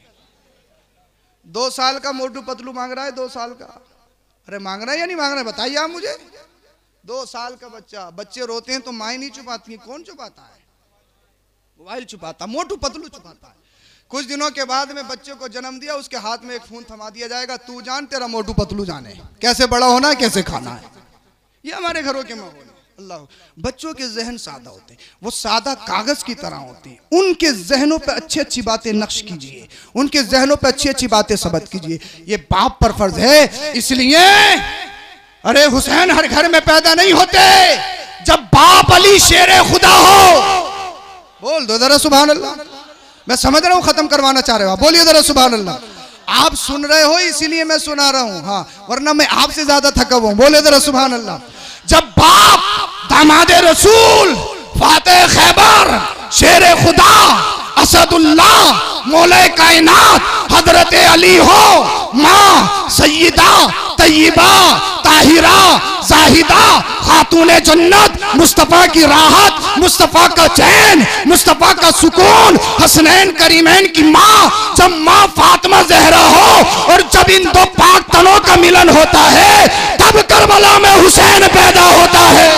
दो साल का मोटू पतलू मांग रहा है, दो साल का, अरे मांग रहा है या नहीं मांग रहा है बताइए आप मुझे। दो साल का बच्चा, बच्चे रोते हैं तो माँ नहीं छुपाती है, कौन छुपाता है? मोबाइल छुपाता, मोटू पतलू छुपाता है। कुछ दिनों के बाद में बच्चे को जन्म दिया, उसके हाथ में एक फोन थमा दिया जाएगा, तू जान तेरा मोटू पतलू जाने कैसे बड़ा होना है, कैसे खाना है। ये हमारे घरों के माहौल है। अल्लाह, बच्चों के जहन सादा होते हैं, वो सादा कागज की तरह होते हैं। उनके जहनों पे अच्छी अच्छी बातें नक्श कीजिए, उनके जहनों पे अच्छी अच्छी बातें सबत कीजिए। ये बाप पर फर्ज है। इसलिए अरे हुसैन हर घर में पैदा नहीं होते, जब बाप अली शेरे खुदा हो। बोल दो जरा सुभान अल्लाह। मैं समझ रहा हूं खत्म करवाना चाह रहे हो, बोलिए जरा सुभान अल्लाह। आप सुन रहे हो इसीलिए मैं सुना रहा हूं, हाँ, वरना मैं आपसे ज्यादा थका हुआ हूं। बोले जरा सुभान अल्लाह। जब बाप दामादे रसूल, फाते खैबर, शेरे खुदा, असदुल्लाह, मौला कायनात हजरत अली हो, माँ सय्यदा तय्यबा ताहिरा जाहिदा खातूने जन्नत, मुस्तफा की राहत, मुस्तफा का चैन, मुस्तफा का सुकून, हसनैन करीमैन की माँ, जब माँ फातिमा जहरा हो और जब इन दो पाक तनों का मिलन होता है, तब करबला में हुसैन पैदा होता है।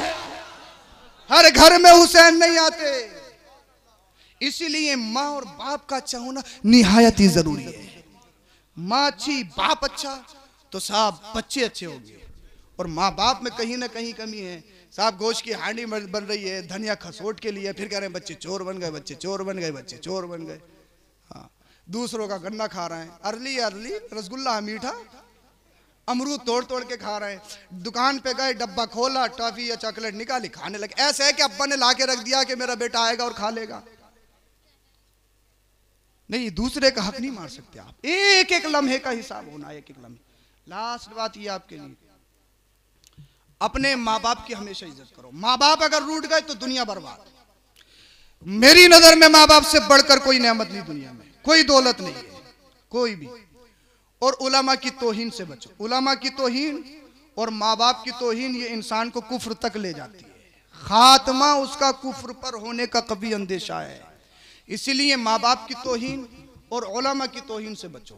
हर घर में हुसैन नहीं आते। इसीलिए माँ और बाप का अच्छा होना निहायत ही जरूरी है। माँ अच्छी, बाप अच्छा, तो साहब बच्चे अच्छे होंगे। और माँ बाप में कहीं ना कहीं कमी है। साहब गोश्त की हांडी बन रही है, धनिया खसोट के लिए, फिर कह रहे हैं बच्चे चोर बन गए, बच्चे चोर बन गए, बच्चे चोर बन गए। हाँ, दूसरों का गन्ना खा रहे हैं, अरली अरली रसगुल्ला मीठा, अमरूद तोड़ तोड़ के खा रहे हैं। दुकान पे गए, डब्बा खोला, टॉफी या चॉकलेट निकाली, खाने लगे। ऐसे है कि अब्बा ने ला के रख दिया कि मेरा बेटा आएगा और खा लेगा। नहीं, दूसरे का हक नहीं मार सकते आप। एक एक लम्हे का हिसाब होना, एक एक लम्हे। लास्ट बात ये आपके लिए, अपने माँ बाप की हमेशा इज्जत करो। माँ बाप अगर रूठ गए तो दुनिया बर्बाद। मेरी नजर में माँ बाप से बढ़कर कोई नेमत नहीं दुनिया में, कोई दौलत नहीं है, कोई भी। और उलमा की तौहीन से बचो। उलमा की तौहीन और माँ बाप की तौहीन ये इंसान को कुफ्र तक ले जाती है। खात्मा उसका कुफ्र पर होने का कभी अंदेशा है। इसीलिए माँ बाप की तौहीन और उलमा की तौहीन से बचो।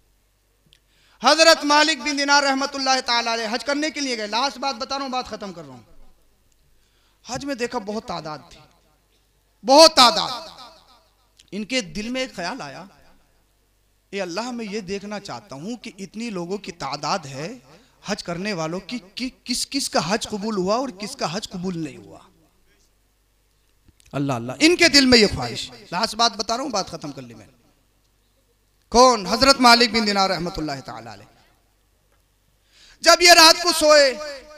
हजरत मालिक बिन दिनार रहमतुल्लाह ताला अलैह हज करने के लिए गए। लास्ट बात बता रहा हूं, बात खत्म कर रहा हूं। हज में देखा बहुत तादाद थी, बहुत तादाद। इनके दिल में एक ख्याल आया, ये अल्लाह मैं ये देखना चाहता हूं कि इतनी लोगों की तादाद है हज करने वालों की, कि किस किस का हज कबूल हुआ और किसका हज कबूल नहीं हुआ। अल्लाह अल्लाह, इनके दिल में ये ख्वाहिश। लास्ट बात बता रहा हूं, बात खत्म कर ली मैंने। कौन? हजरत मालिक बिन दिनार रहमतुल्लाह ताला अलैह। जब ये रात को सोए,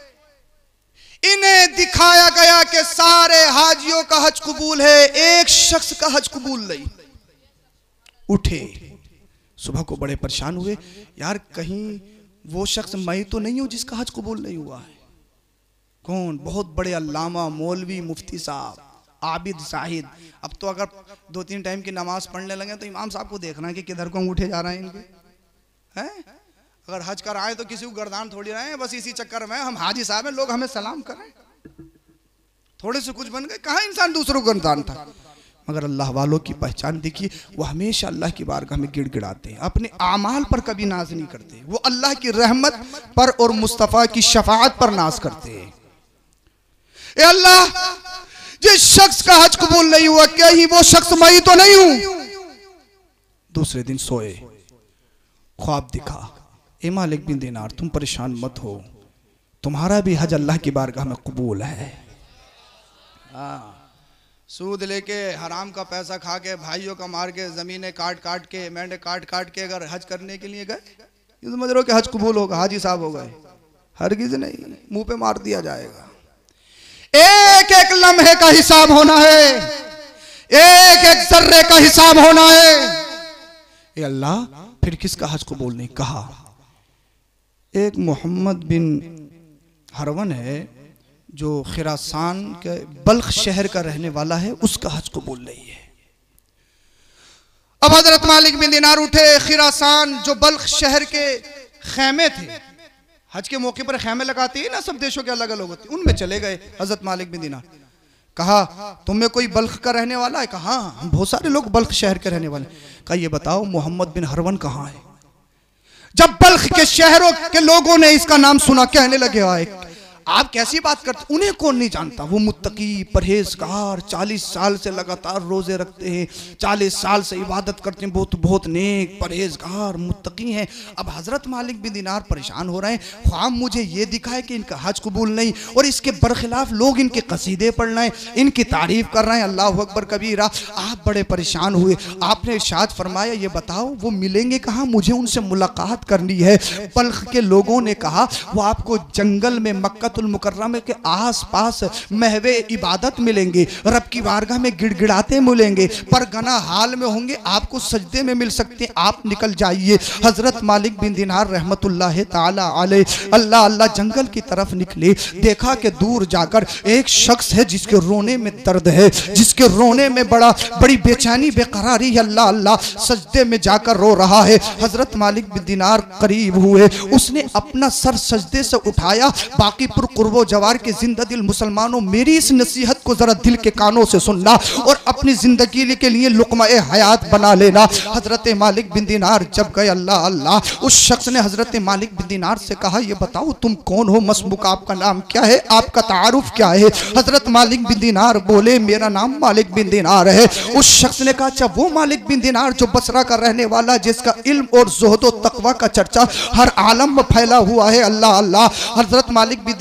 इन्हें दिखाया गया कि सारे हाजियों का हज कबूल है, एक शख्स का हज कबूल नहीं। उठे, सुबह को बड़े परेशान हुए, यार कहीं वो शख्स मैं तो नहीं हूं जिसका हज कबूल नहीं हुआ है। कौन? बहुत बड़े अल्लामा, मौलवी, मुफ्ती साहब, आबिद, शाहिद। अब तो अगर दो तीन टाइम की नमाज पढ़ने लगे तो इमाम साहब को देखना है कि किधर को उठे जा रहे हैं इनके, हैं? अगर हज कर आए तो किसी को गर्दान थोड़ी रहे हैं, बस इसी चक्कर में हम हाजी साहब हैं, लोग हमें सलाम करें। थोड़े से कुछ बन गए, कहाँ इंसान दूसरों को गर्दान था। मगर अल्लाह वालों की पहचान देखिए, वो हमेशा अल्लाह की बारगाह में गिड़गिड़ाते हैं, अपने आमाल पर कभी नाज नहीं करते। वो अल्लाह की रहमत पर और मुस्तफ़ा की शफाअत पर नाज करते हैं। ए अल्लाह, जिस शख्स का हज कबूल नहीं हुआ, कहीं वो शख्स मैं तो नहीं हूं। दूसरे दिन सोए, ख्वाब दिखा, ए मालिक बिन दिनार तुम परेशान मत हो, तुम्हारा भी हज अल्लाह की बारगाह में कबूल है। हाँ, सूद लेके, हराम का पैसा खा के, भाइयों का मार के, जमीनें काट काट के, मेंढे काट काट के अगर हज करने के लिए गए, ये समझ रहे हो कि हज कबूल होगा, हाजी साहब हो गए? हरगिज नहीं, मुंह पे मार दिया जाएगा। एक एक लम्हे का हिसाब होना है, एक एक जर्रे का हिसाब होना है। ए अल्लाह, फिर किसका हज कबूल नहीं? कहा एक मोहम्मद बिन हरवन है जो खिरासान के बल्ख शहर का रहने वाला है, उसका हज कबूल नहीं है। अब हजरत मालिक बिन दिनार उठे, खिरासान जो बल्ख शहर के खैमे थे, हज के मौके पर खैमे लगाते हैं ना, सब देशों के अलग अलग होते, उनमें चले गए। हजरत मालिक बिन दिनार कहा, तुम्हें कोई बल्ख का रहने वाला है? कहा हाँ, बहुत सारे लोग बल्ख शहर के रहने वाले। कहा ये बताओ मोहम्मद बिन हरवन कहाँ है? जब बल्ख के शहरों के लोगों ने इसका नाम सुना, कहने लगे आए आप कैसी बात करते, उन्हें कौन नहीं जानता? वो मुत्तकी, परहेजगार, चालीस साल से लगातार रोजे रखते हैं, चालीस साल से इबादत करते हैं, बहुत बहुत नेक, परहेजगार, मुत्तकी हैं। अब हजरत मालिक बिन दिनार परेशान हो रहे हैं, ख्वाब मुझे ये दिखा है कि इनका हज कबूल नहीं, और इसके बरखिलाफ लोग इनके कसीदे पढ़ रहे हैं, इनकी तारीफ कर रहे हैं, अल्लाह अकबर कबीरा। आप बड़े परेशान हुए, आपने इरशाद फरमाया ये बताओ वो मिलेंगे कहाँ, मुझे उनसे मुलाकात करनी है। बल्ख के लोगों ने कहा वो आपको जंगल में मक्का मुकर्रमा के आस पास महवे इबादत मिलेंगे, रब की बारगाह में गिड़गिड़ाते मिलेंगे, पर गना हाल में होंगे, आपको सजदे में मिल सकते हैं, आप निकल जाइए। हजरत मालिक बिन दिनार रहमतुल्लाह ताला अलैह अल्लाह अल्लाह जंगल की तरफ निकले, देखा कि दूर जाकर एक शख्स है जिसके रोने में दर्द है, जिसके रोने में बड़ा बड़ी बेचैनी बेकरारी है, अल्लाह अल्लाह सजदे में जाकर रो रहा है। हजरत मालिक बिन दिनार करीब हुए, उसने अपना सर सजदे से उठाया। बाकी कुर्बो जवार के जिंदा दिल मुसलमानों, मेरी इस नसीहत को जरा दिल के कानों से सुनना और अपनी जिंदगी के लिए लुक़मा ए हयात बना लेना। हजरत मालिक बिन दिनार जब गए, अल्लाह अल्लाह, उस शख्स ने हजरत मालिक बिन दिनार से कहा ये बताओ तुम कौन हो, मसमुक आपका नाम क्या है, आपका तारुफ क्या है? हजरत मालिक बिन दिनार बोले मेरा नाम मालिक बिन दिनार है। उस शख्स ने कहा अच्छा वो मालिक बिन दिनार जो बसरा का रहने वाला, जिसका इल्म और ज़ुहद और तक़वा का चर्चा हर आलम में फैला हुआ है, अल्लाह अल्लाह। हजरत मालिक बिन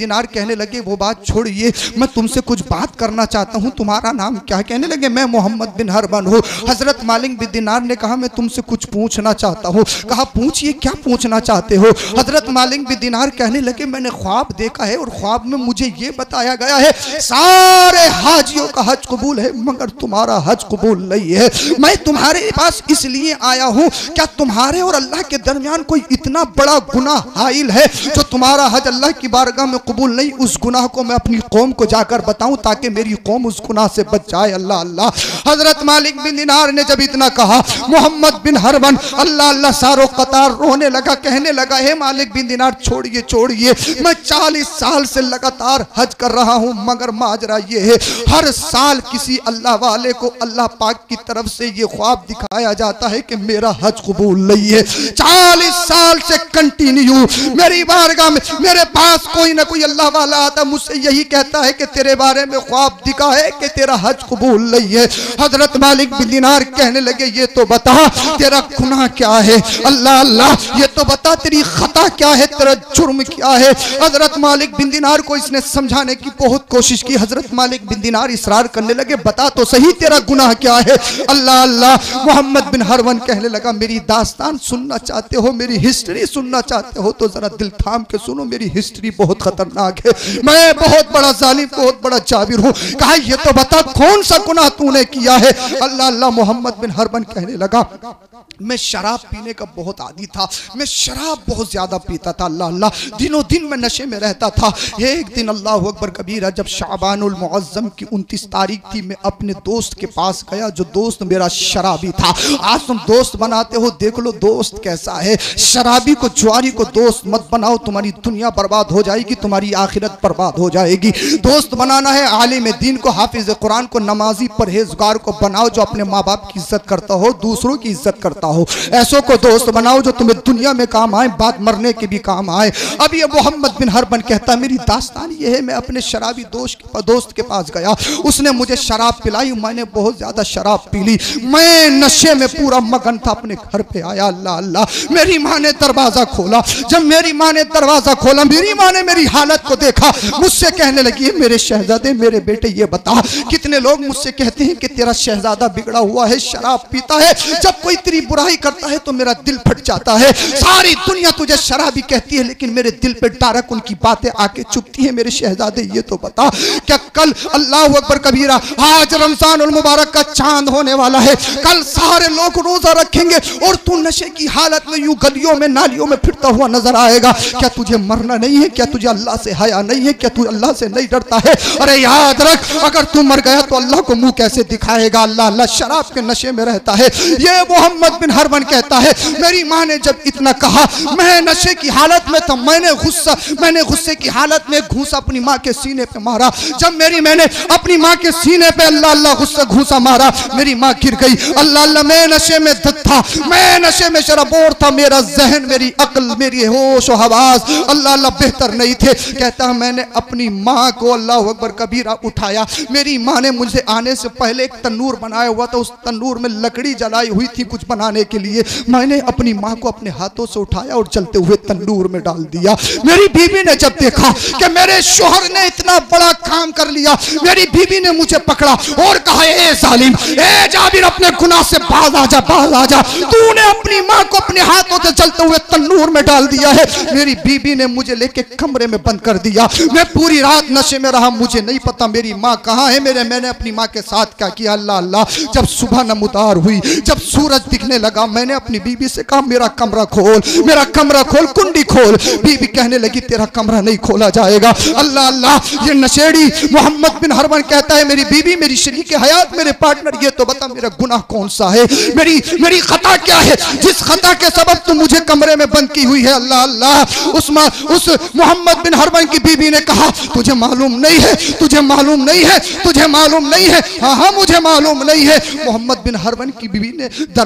दिनार कहने लगे वो बात छोड़िए, मैं तुमसे कुछ बात करना चाहता हूँ, तुम्हारा नाम क्या? कहने लगे मैं मोहम्मद बिन हरबन हूँ। हजरत मालिक बिन दिनार ने कहा मैं तुमसे कुछ पूछना चाहता हूँ। कहा पूछिए, क्या पूछना चाहते हो? हजरत मालिक बिन दिनार कहने लगे मैंने ख्वाब देखा है और ख्वाब में मुझे ये बताया गया है सारे हाजियों का हज कबूल है मगर तुम्हारा हज कबूल नहीं है। मैं तुम्हारे पास इसलिए आया हूँ, क्या तुम्हारे और अल्लाह के दरमियान कोई इतना बड़ा गुनाह हाइल है जो तुम्हारा हज अल्लाह की बारगाह में कबूल नहीं? उस गुनाह को मैं अपनी कौम को जाकर बताऊं ताकि मेरी कौम उस गुनाह से बच जाए। अल्लाह अल्लाह। हजरत मालिक बिन दिनार ने जब इतना कहा, मोहम्मद बिन हरबन अल्लाह अल्लाह सारो कतार रोने लगा, कहने लगा हे मालिक बिन दिनार छोड़िए छोड़िए, मैं चालीस साल से लगातार हज कर रहा हूँ मगर माजरा ये है हर साल किसी अल्लाह वाले को अल्लाह पाक की तरफ से ये ख्वाब दिखाया जाता है कि मेरा हज कबूल नहीं है। चालीस साल से कंटिन्यू मेरी बारगाह में मेरे पास कोई ना कोई अल्लाह वाला आता मुझसे यही कहता है कि तेरे बारे में ख्वाब दिखा है कि तेरा हज कबूल नहीं है। हजरत मालिक बिन दिनार कहने लगे ये तो बता तेरा गुनाह क्या है? अल्लाह अल्लाह ये तो बता तेरी खता क्या है, तेरा जुर्म क्या है? हजरत मालिक बिन दिनार को इसने समझाने की बहुत कोशिश की। हजरत मालिक बिन दिनार इसरार करने लगे बता तो सही तेरा गुनाह क्या है? अल्लाह अल्लाह। मोहम्मद बिन हरवन कहने लगा मेरी दास्तान सुनना चाहते हो, मेरी हिस्ट्री सुनना चाहते हो तो जरा दिल थाम के सुनो, मेरी हिस्ट्री बहुत खतरनाक है, मैं बहुत बड़ा जालिम बहुत बड़ा जाबिर हूँ। कहा ये तो बता कौन सा गुनाह तूने किया है? अल्लाह अल्लाह। मोहम्मद बिन हरवन कहने लगा मैं शराब पीने का बहुत आदी था, मैं शराब बहुत ज्यादा पीता था। अल्लाह अल्लाह। दिनों दिन मैं नशे में रहता था। एक दिन अल्लाह अकबर कबीरा जब शाबानुल मुअज्जम की उनतीस तारीख थी, मैं अपने दोस्त के पास गया जो दोस्त मेरा शराबी था। आज तुम दोस्त बनाते हो, देख लो दोस्त कैसा है। शराबी को जुआरी को दोस्त मत बनाओ, तुम्हारी दुनिया बर्बाद हो जाएगी, तुम्हारी आखिरत बर्बाद हो जाएगी। दोस्त बनाना है आलिम दीन को, हाफिज कुरान को, नमाजी परहेजगार को बनाओ जो अपने माँ बाप की इज्जत करता हो, दूसरों की इज्जत करता हो। ऐसों को दोस्त बनाओ जो तुम्हें दुनिया में काम आए, बाद मरने के भी काम आए। अब ये मोहम्मद बिन हरबन कहता मेरी दास्तान ये है, मैं अपने शराबी दोस्त के दोस्त के पास गया, उसने मुझे शराब पिलाई, मैंने बहुत ज्यादा शराब पी ली, मैं नशे में पूरा मगन था। अपने घर पे आया, अल्लाह अल्लाह, मेरी माँ ने दरवाजा खोला। जब मेरी माँ ने दरवाजा खोला, मेरी माँ ने मेरी हालत को देखा, मुझसे कहने लगी मेरे शहजादे मेरे बेटे ये बता, कितने लोग मुझसे कहते हैं कि तेरा शहजादा बिगड़ा हुआ है, शराब पीता है, जब कोई तेरी बुराई करता है तो मेरा दिल फट जाता है। सारी दुनिया तुझे शराबी कहती है लेकिन मेरे दिल पे डायरेक्ट उनकी बातें आके चुभती है। मेरे शहजादे ये तो बता क्या कल अल्लाह अकबर कबीरा आज रमजानुल मुबारक का चांद होने वाला है, कल सारे लोग रोजा रखेंगे और तू नशे की हालत में यूं गलियों में नालियों में फिरता हुआ नजर आएगा, क्या तुझे मरना नहीं है? क्या तुझे अल्लाह से हया नहीं है? क्या तू अल्लाह से नहीं डरता है? अरे याद रख अगर तू मर गया तो अल्लाह को मुंह कैसे दिखाएगा? अल्लाह अल्लाह शराब के नशे में रहता है। ये मोहम्मद बिन हरवन कहता है मेरी माँ ने जब इतना कहा मैं नशे की हालत में था, मैंने गुस्सा मैंने गुस्से की हालत में घूसा अपनी माँ के सीने पे मारा। जब मेरी मैंने अपनी माँ के सीने पे अल्लाह अल्लाह गुस्सा घूसा मारा, मेरी माँ गिर गई। अल्लाह अल्लाह मैं नशे में धुत था, मैं नशे में शराबोर था, मेरा जहन मेरी अक्ल मेरी होश और हवास अल्लाह अल्लाह बेहतर नहीं थे। कहता मैंने अपनी माँ को अल्लाह अकबर कबीरा उठाया, मेरी माँ ने मुझे आने से पहले एक तन्नूर बनाया हुआ था, उस तन्नूर में लकड़ी जलाई हुई थी कुछ बनाने के लिए, मैंने अपनी माँ को अपने हाथों से उठाया और चलते हुए तंदूर में डाल दिया। मेरी बीवी ने जब देखा कि मेरे शोहर ने इतना बड़ा काम कर लिया, मेरी बीवी ने मुझे पकड़ा और कहा ए जालिम, ए जाबिर अपने गुनाह से बाज आजा बाज आजा, तूने अपनी माँ को अपने हाथों से चलते हुए तंदूर में डाल दिया है। मेरी बीवी ने मुझे लेके कमरे में बंद कर दिया, मैं पूरी रात नशे में रहा, मुझे नहीं पता मेरी माँ कहाँ है। मेरे मैंने अपनी माँ के साथ क्या किया अल्लाह अल्लाह, जब सुबह नमदार हुई, जब सूरज दिखने लगा, मैंने अपनी बीवी से कहा मेरा कमरा खोल, मेरा कमरा खोल, कुंडी खोल। बीवी कहने लगी तेरा कमरा नहीं खोला जाएगा। अल्लाह अल्लाह। ये नशेड़ी मोहम्मद बिन हरवन कहता है मेरी बीवी मेरी शरीक हयात मेरे पार्टनर ये तो बता मेरा गुनाह कौन सा है, मेरी मेरी खता क्या है जिस खता के सबब तू मुझे कमरे में बंद की हुई है। अल्लाह अल्लाह। उस उस मोहम्मद बिन हरवन की बीवी ने कहा तुझे मालूम नहीं है, तुझे मालूम नहीं है, तुझे मालूम नहीं है। हाँ हाँ मुझे मालूम नहीं है। मोहम्मद बिन हरवन की बीवी ने दरवाजा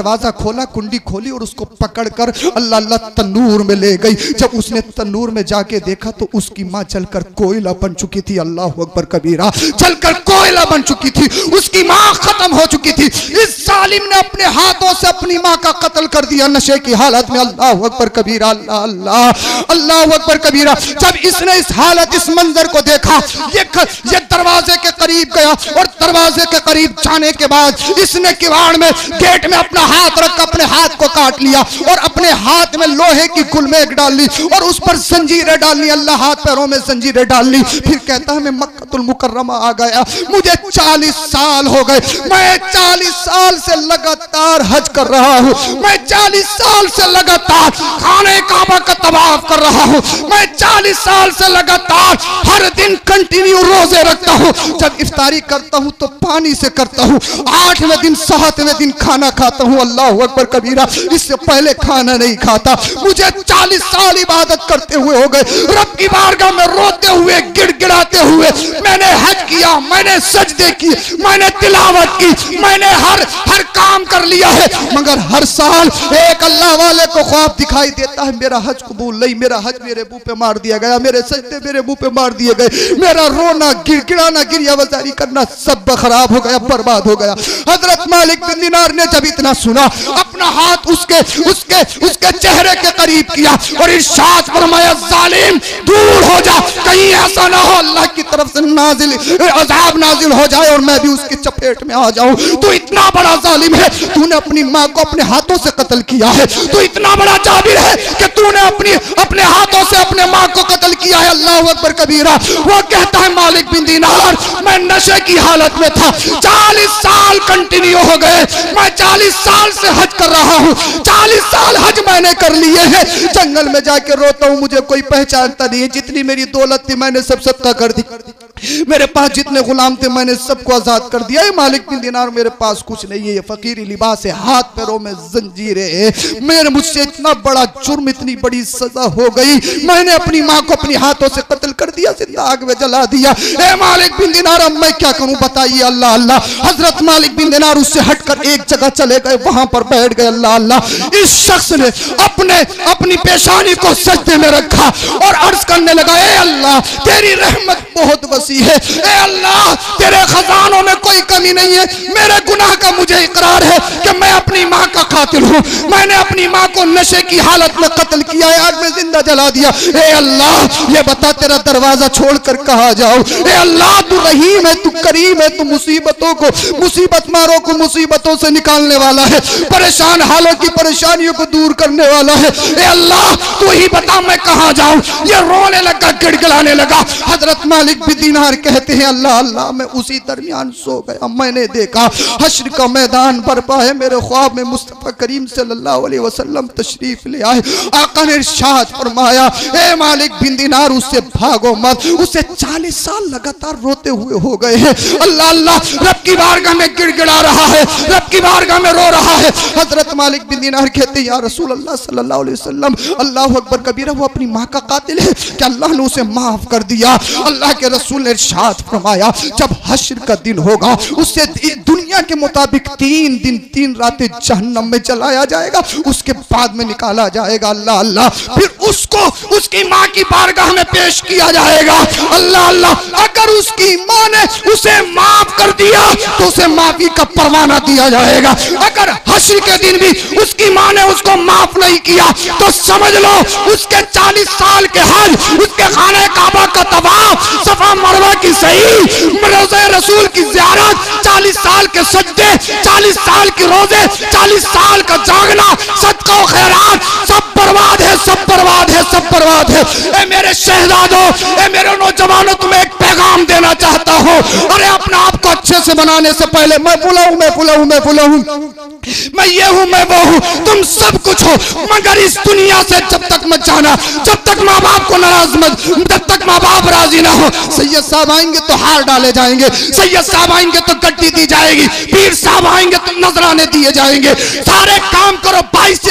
खोला, कुंडी खोली और उसको पकड़कर अल्लाह अल्लाह तन्नूर में ले गई। जब उसने तन्नूर में जाके देखा तो उसकी माँ जलकर कोयला बन चुकी थी। अल्लाह अकबर कबीरा, जलकर कोयला बन चुकी थी, उसकी माँ खत्म हो चुकी थी। इस जालिम ने अपने हाथों से अपनी माँ का कत्ल कर दिया नशे की हालत में। अल्लाह अकबर कबीरा, अल्लाह अल्लाह अल्लाह अकबर कबीरा। जब इसने इस हालत, इस मंजर को देखा, ये ये दरवाजे के करीब गया और दरवाजे के करीब जाने के बाद इसने किवाड़ में, गेट में अपना हाथ रख अपने हाथ को काट लिया और अपने हाथ में लोहे की गुलमेग डाल ली और उस पर जंजीरें डाल ली। अल्लाह हाथ पैरों में जंजीरें डाल ली। फिर कहता है मैं मक्कातुल मुकर्रमा आ गया, मुझे चालीस साल हो गए, मैं चालीस साल से लगातार हज कर रहा हूँ, मैं चालीस साल से लगातार खाने काबा का तवाफ कर रहा हूँ, मैं चालीस साल से लगातार हर दिन कंटिन्यू रोजे रखता हूँ। जब इफ्तारी करता हूँ तो पानी से करता हूँ, आठवें दिन सातवें दिन खाना खाता हूँ। अल्लाह अकबर कबीरा, इससे पहले खाना नहीं खाता। मुझे चालीस साल इबादत करते हुए हो गए, रब की बारगाह में रोते हुए, गिड़गिड़ाते हुए मैंने हज किया, मैंने सजदे किए, मैंने तिलावत की, मैंने हर हर काम कर लिया है, मगर हर साल एक अल्लाह वाले को ख्वाब दिखाई देता है मेरा हज कबूल नहीं, मेरा हज मेरे मुंह पे मार दिया गया, मेरे सजदे मेरे मुंह पे मार दिए गए, मेरा रोना, गिड़गिड़ाना, गिरिया वजारी करना सब खराब हो गया, बर्बाद हो गया। हजरत मालिक बिन दिनार ने जब इतना सुना, अपना हाथ उसके उसके उसके चेहरे के करीब किया और इरशाद फरमाया, जालिम दूर हो जा, कहीं ऐसा ना हो अल्लाह की तरफ से नाजिल अजाब नाजिल हो जाए और मैं भी उसकी चपेट में आ जाऊं। तू इतना बड़ा जालिम है, तूने अपनी माँ को अपने हाथों से कत्ल किया है, तू इतना बड़ा जाबिर है कि तूने अपनी अपने हाथों से अपने माँ को कत्ल किया है। अल्लाह अकबर कबीरा। वो कहता है मालिक बिन दिनार, मैं नशे की हालत में था, चालीस साल कंटिन्यू हो गए, मैं चालीस साल से हज कर रहा हूँ, चालीस साल हज मैंने कर लिए हैं, जंगल में जाके रोता हूँ, मुझे कोई पहचानता नहीं है, जितनी मेरी दौलत थी मैंने सब सदका कर दी, मेरे पास जितने गुलाम थे मैंने सबको आजाद कर दिया है। मालिक बिन दिनार मेरे पास कुछ नहीं है, ये फकीरी लिबास है, हाथ पैरों में जंजीरें है, मेरे मुझसे इतना बड़ा जुर्म, इतनी बड़ी सजा हो गई, मैंने अपनी माँ को अपनी हाथों से कत्ल कर दिया, जिंदा आग में जला दिया। ए मालिक बिन दिनार अब मैं क्या करूं बताइए। अल्लाह अल्लाह। हजरत मालिक बिन दिनार उससे हटकर एक जगह चले गए, वहां पर बैठ गए। अल्लाह अल्लाह। इस शख्स ने अपने अपनी पेशानी को सजदे में रखा और अर्ज करने लगा, ए अल्लाह तेरी रहमत बहुत वसी है, ए अल्लाह तेरे खजानों में कोई कमी नहीं है, मेरे गुनाह का मुझे इकरार है कि मैं अपनी माँ का कातिल हूँ, मैंने अपनी माँ को नशे की हालत में कत्ल किया है, आग में जिंदा जला दिया। ए अल्लाह ये बता तेरा दरवाजा छोड़कर कहाँ जाओ। ए अल्लाह तू रहीम है, तू करीम है, तू मुसीबतों को मुसीबत मारों को मुसीबतों से निकालने वाला है, परेशान हालों की परेशानियों को दूर करने वाला है। ए अल्लाह तू ही बता मैं कहाँ जाऊं। ये रोने लगा, गिड़गिड़ाने लगा। हजरत मालिक बिन दिनार कहते हैं, अल्लाह अल्लाह मैं उसी दरमियान सो गया, मैंने देखा हश्र का मैदान बरपा है, मेरे ख्वाब में मुस्तफा करीम सल्लल्लाहु अलैहि वसल्लम तशरीफ ले आए। आका ने इरशाद फरमाया, ए मालिक बिन दिनार उससे भागो मत, उसे चालीस साल लगातार रोते हुए हो गए हैं। अल्लाह अल्लाह रब की बारगाह में गिड़गिड़ा रहा है, रब की बारगाह में रो रहा है। हजरत मालिक बिन दिनार कहते हैं, या रसूल अल्लाह सल्लल्लाहु अलैहि वसल्लम, अल्लाह अकबर कबीरा, वो अपनी माँ का कातिल है कि अल्लाह ने उसे माफ कर दिया। अल्लाह के रसूल ने इरशाद फरमाया, जब हश्र का दिन होगा उससे दुनिया के मुताबिक तीन दिन तीन रातें जहन्नम में जलाया जाएगा, उसके बाद में निकाला जाएगा। अल्लाह अल्लाह। फिर उसको उसकी माँ की बारगाह में पेश किया जाएगा। अल्लाह अल्लाह। अगर उसकी माँ ने उसे माफ कर दिया तो उसे माफी का परवाना दिया जाएगा। अगर हश्र के दिन भी उसकी माँ ने उसको माफ नहीं किया तो समझ लो उसके चालीस साल के हज, उसके खाने काबा का तवाफ, सफा मरवा की सही, रोज़े रसूल की ज़ियारत, चालीस साल के सजदे, चालीस साल की रोजे, चालीस साल का जागना, सदका और खैरात सब बर्बाद है, सब बर्बाद है, सब बर्बाद है। ए मेरे शहजादों, ए मेरे नौजवानों, तुम्हें एक पैगाम देना चाहता हूँ। अरे अपने आप को अच्छे से बनाने से पहले मैं फुला हूँ, मैं फुला हूँ, मैं फुला हूँ, मैं ये हूँ, मैं वो हूँ, तुम सब कुछ हो, मगर इस दुनिया से जब तक मत जाना, जब तक माँ बाप को नाराज मत, जब तक माँ बाप राजी ना हो। सैयद साहब आएंगे तो हार डाले जाएंगे, सैयद साहब आएंगे तो गड्डी दी जाएगी, पीर साहब आएंगे तो नजराने दिए जाएंगे। सारे काम करो, बाईस से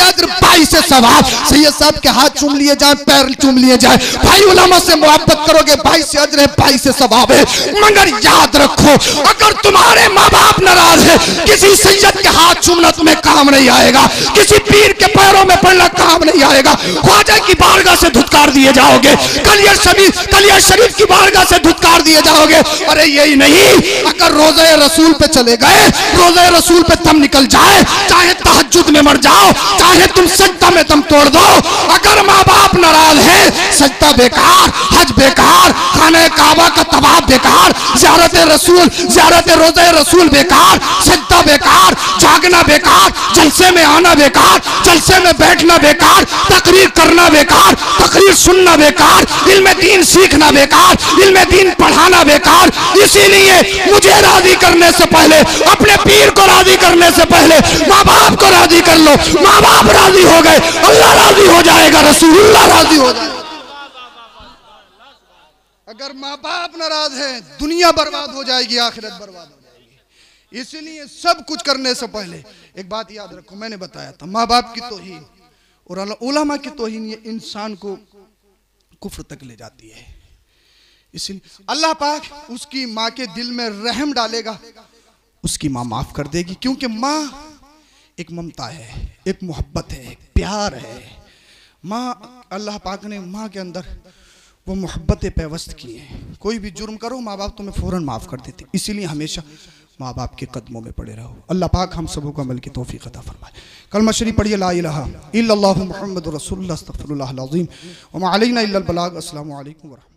अज्र भाई से सवाब। सैयद साहब के हाथ चूम लिए जाए, पैर चूम लिए जाए, भाई उलमा से मोहब्बत करोगे, भाई से अज्र है, भाई से सवाब है। मगर याद रखो, अगर तुम्हारे माँ बाप नाराज है, किसी सैयद के हाथ चूमना तुम्हें काम नहीं आएगा, किसी पीर के पैरों में पड़ना काम नहीं आएगा। ख्वाजा की बारगाह से धुतकार दिए जाओगे, कलिया शरीफ कलिया शरीफ की बारगाह से धुतकार दिए जाओगे। अरे यही नहीं, अगर रोज़े रसूल पे चले गए, रोज़े रसूल पे दम निकल जाए, चाहे तहज्जुद में मर जाओ, चाहे तुम सजदा में दम तोड़ दो, अगर माँ बाप नाराज है, सजदा बेकार, हज बेकार, खाने काबा का तवाफ बेकार, ज़ियारत रसूल ज़ियारत रोज़े रसूल बेकार, सजदा बेकार, जागना बेकार, जलसे में आना बेकार, जलसे में बैठना बेकार, तकरीर करना बेकार, तकरीर सुनना बेकार, इल्म दीन सीखना बेकार, इल्म दीन पढ़ाना बेकार। इसीलिए मुझे राजी करने से पहले, अपने पीर को राजी करने से पहले माँ बाप को राजी कर लो। माँ बाप राजी हो गए, अल्लाह राजी हो जाएगा, रसूलुल्लाह राजी हो जाएगा। अगर माँ बाप नाराज है, दुनिया बर्बाद हो जाएगी, आखिरत बर्बाद हो जाएगी। इसीलिए सब कुछ करने से पहले एक बात याद रखो, मैंने बताया था, माँ बाप की तौहीन और उलमा की तौहीन ये इंसान को कुफ्र तक ले जाती है। इसलिए अल्लाह पाक उसकी माँ के दिल में रहम डालेगा, उसकी माँ माफ कर देगी, क्योंकि माँ एक ममता है, एक मोहब्बत है, एक प्यार है। माँ, अल्लाह पाक ने माँ के अंदर वो मोहब्बतें पेवस्त की हैं। कोई भी जुर्म करो, माँ बाप तुम्हें फ़ौरन माफ़ कर देते। इसीलिए हमेशा माँ बाप के कदमों में पड़े रहो। अल्लाह पाक हम सबों को अमल की तौफीक अता फरमाए। कलमा शरीफ पढ़िए, ला इलाहा इल्लल्लाहु मुहम्मदुर रसूलुल्लाह अस्तगफिरुल्लाहल अज़ीम व मा अलैना इल्लल बलाग। अस्सलामु अलैकुम व रहमतुल्लाह।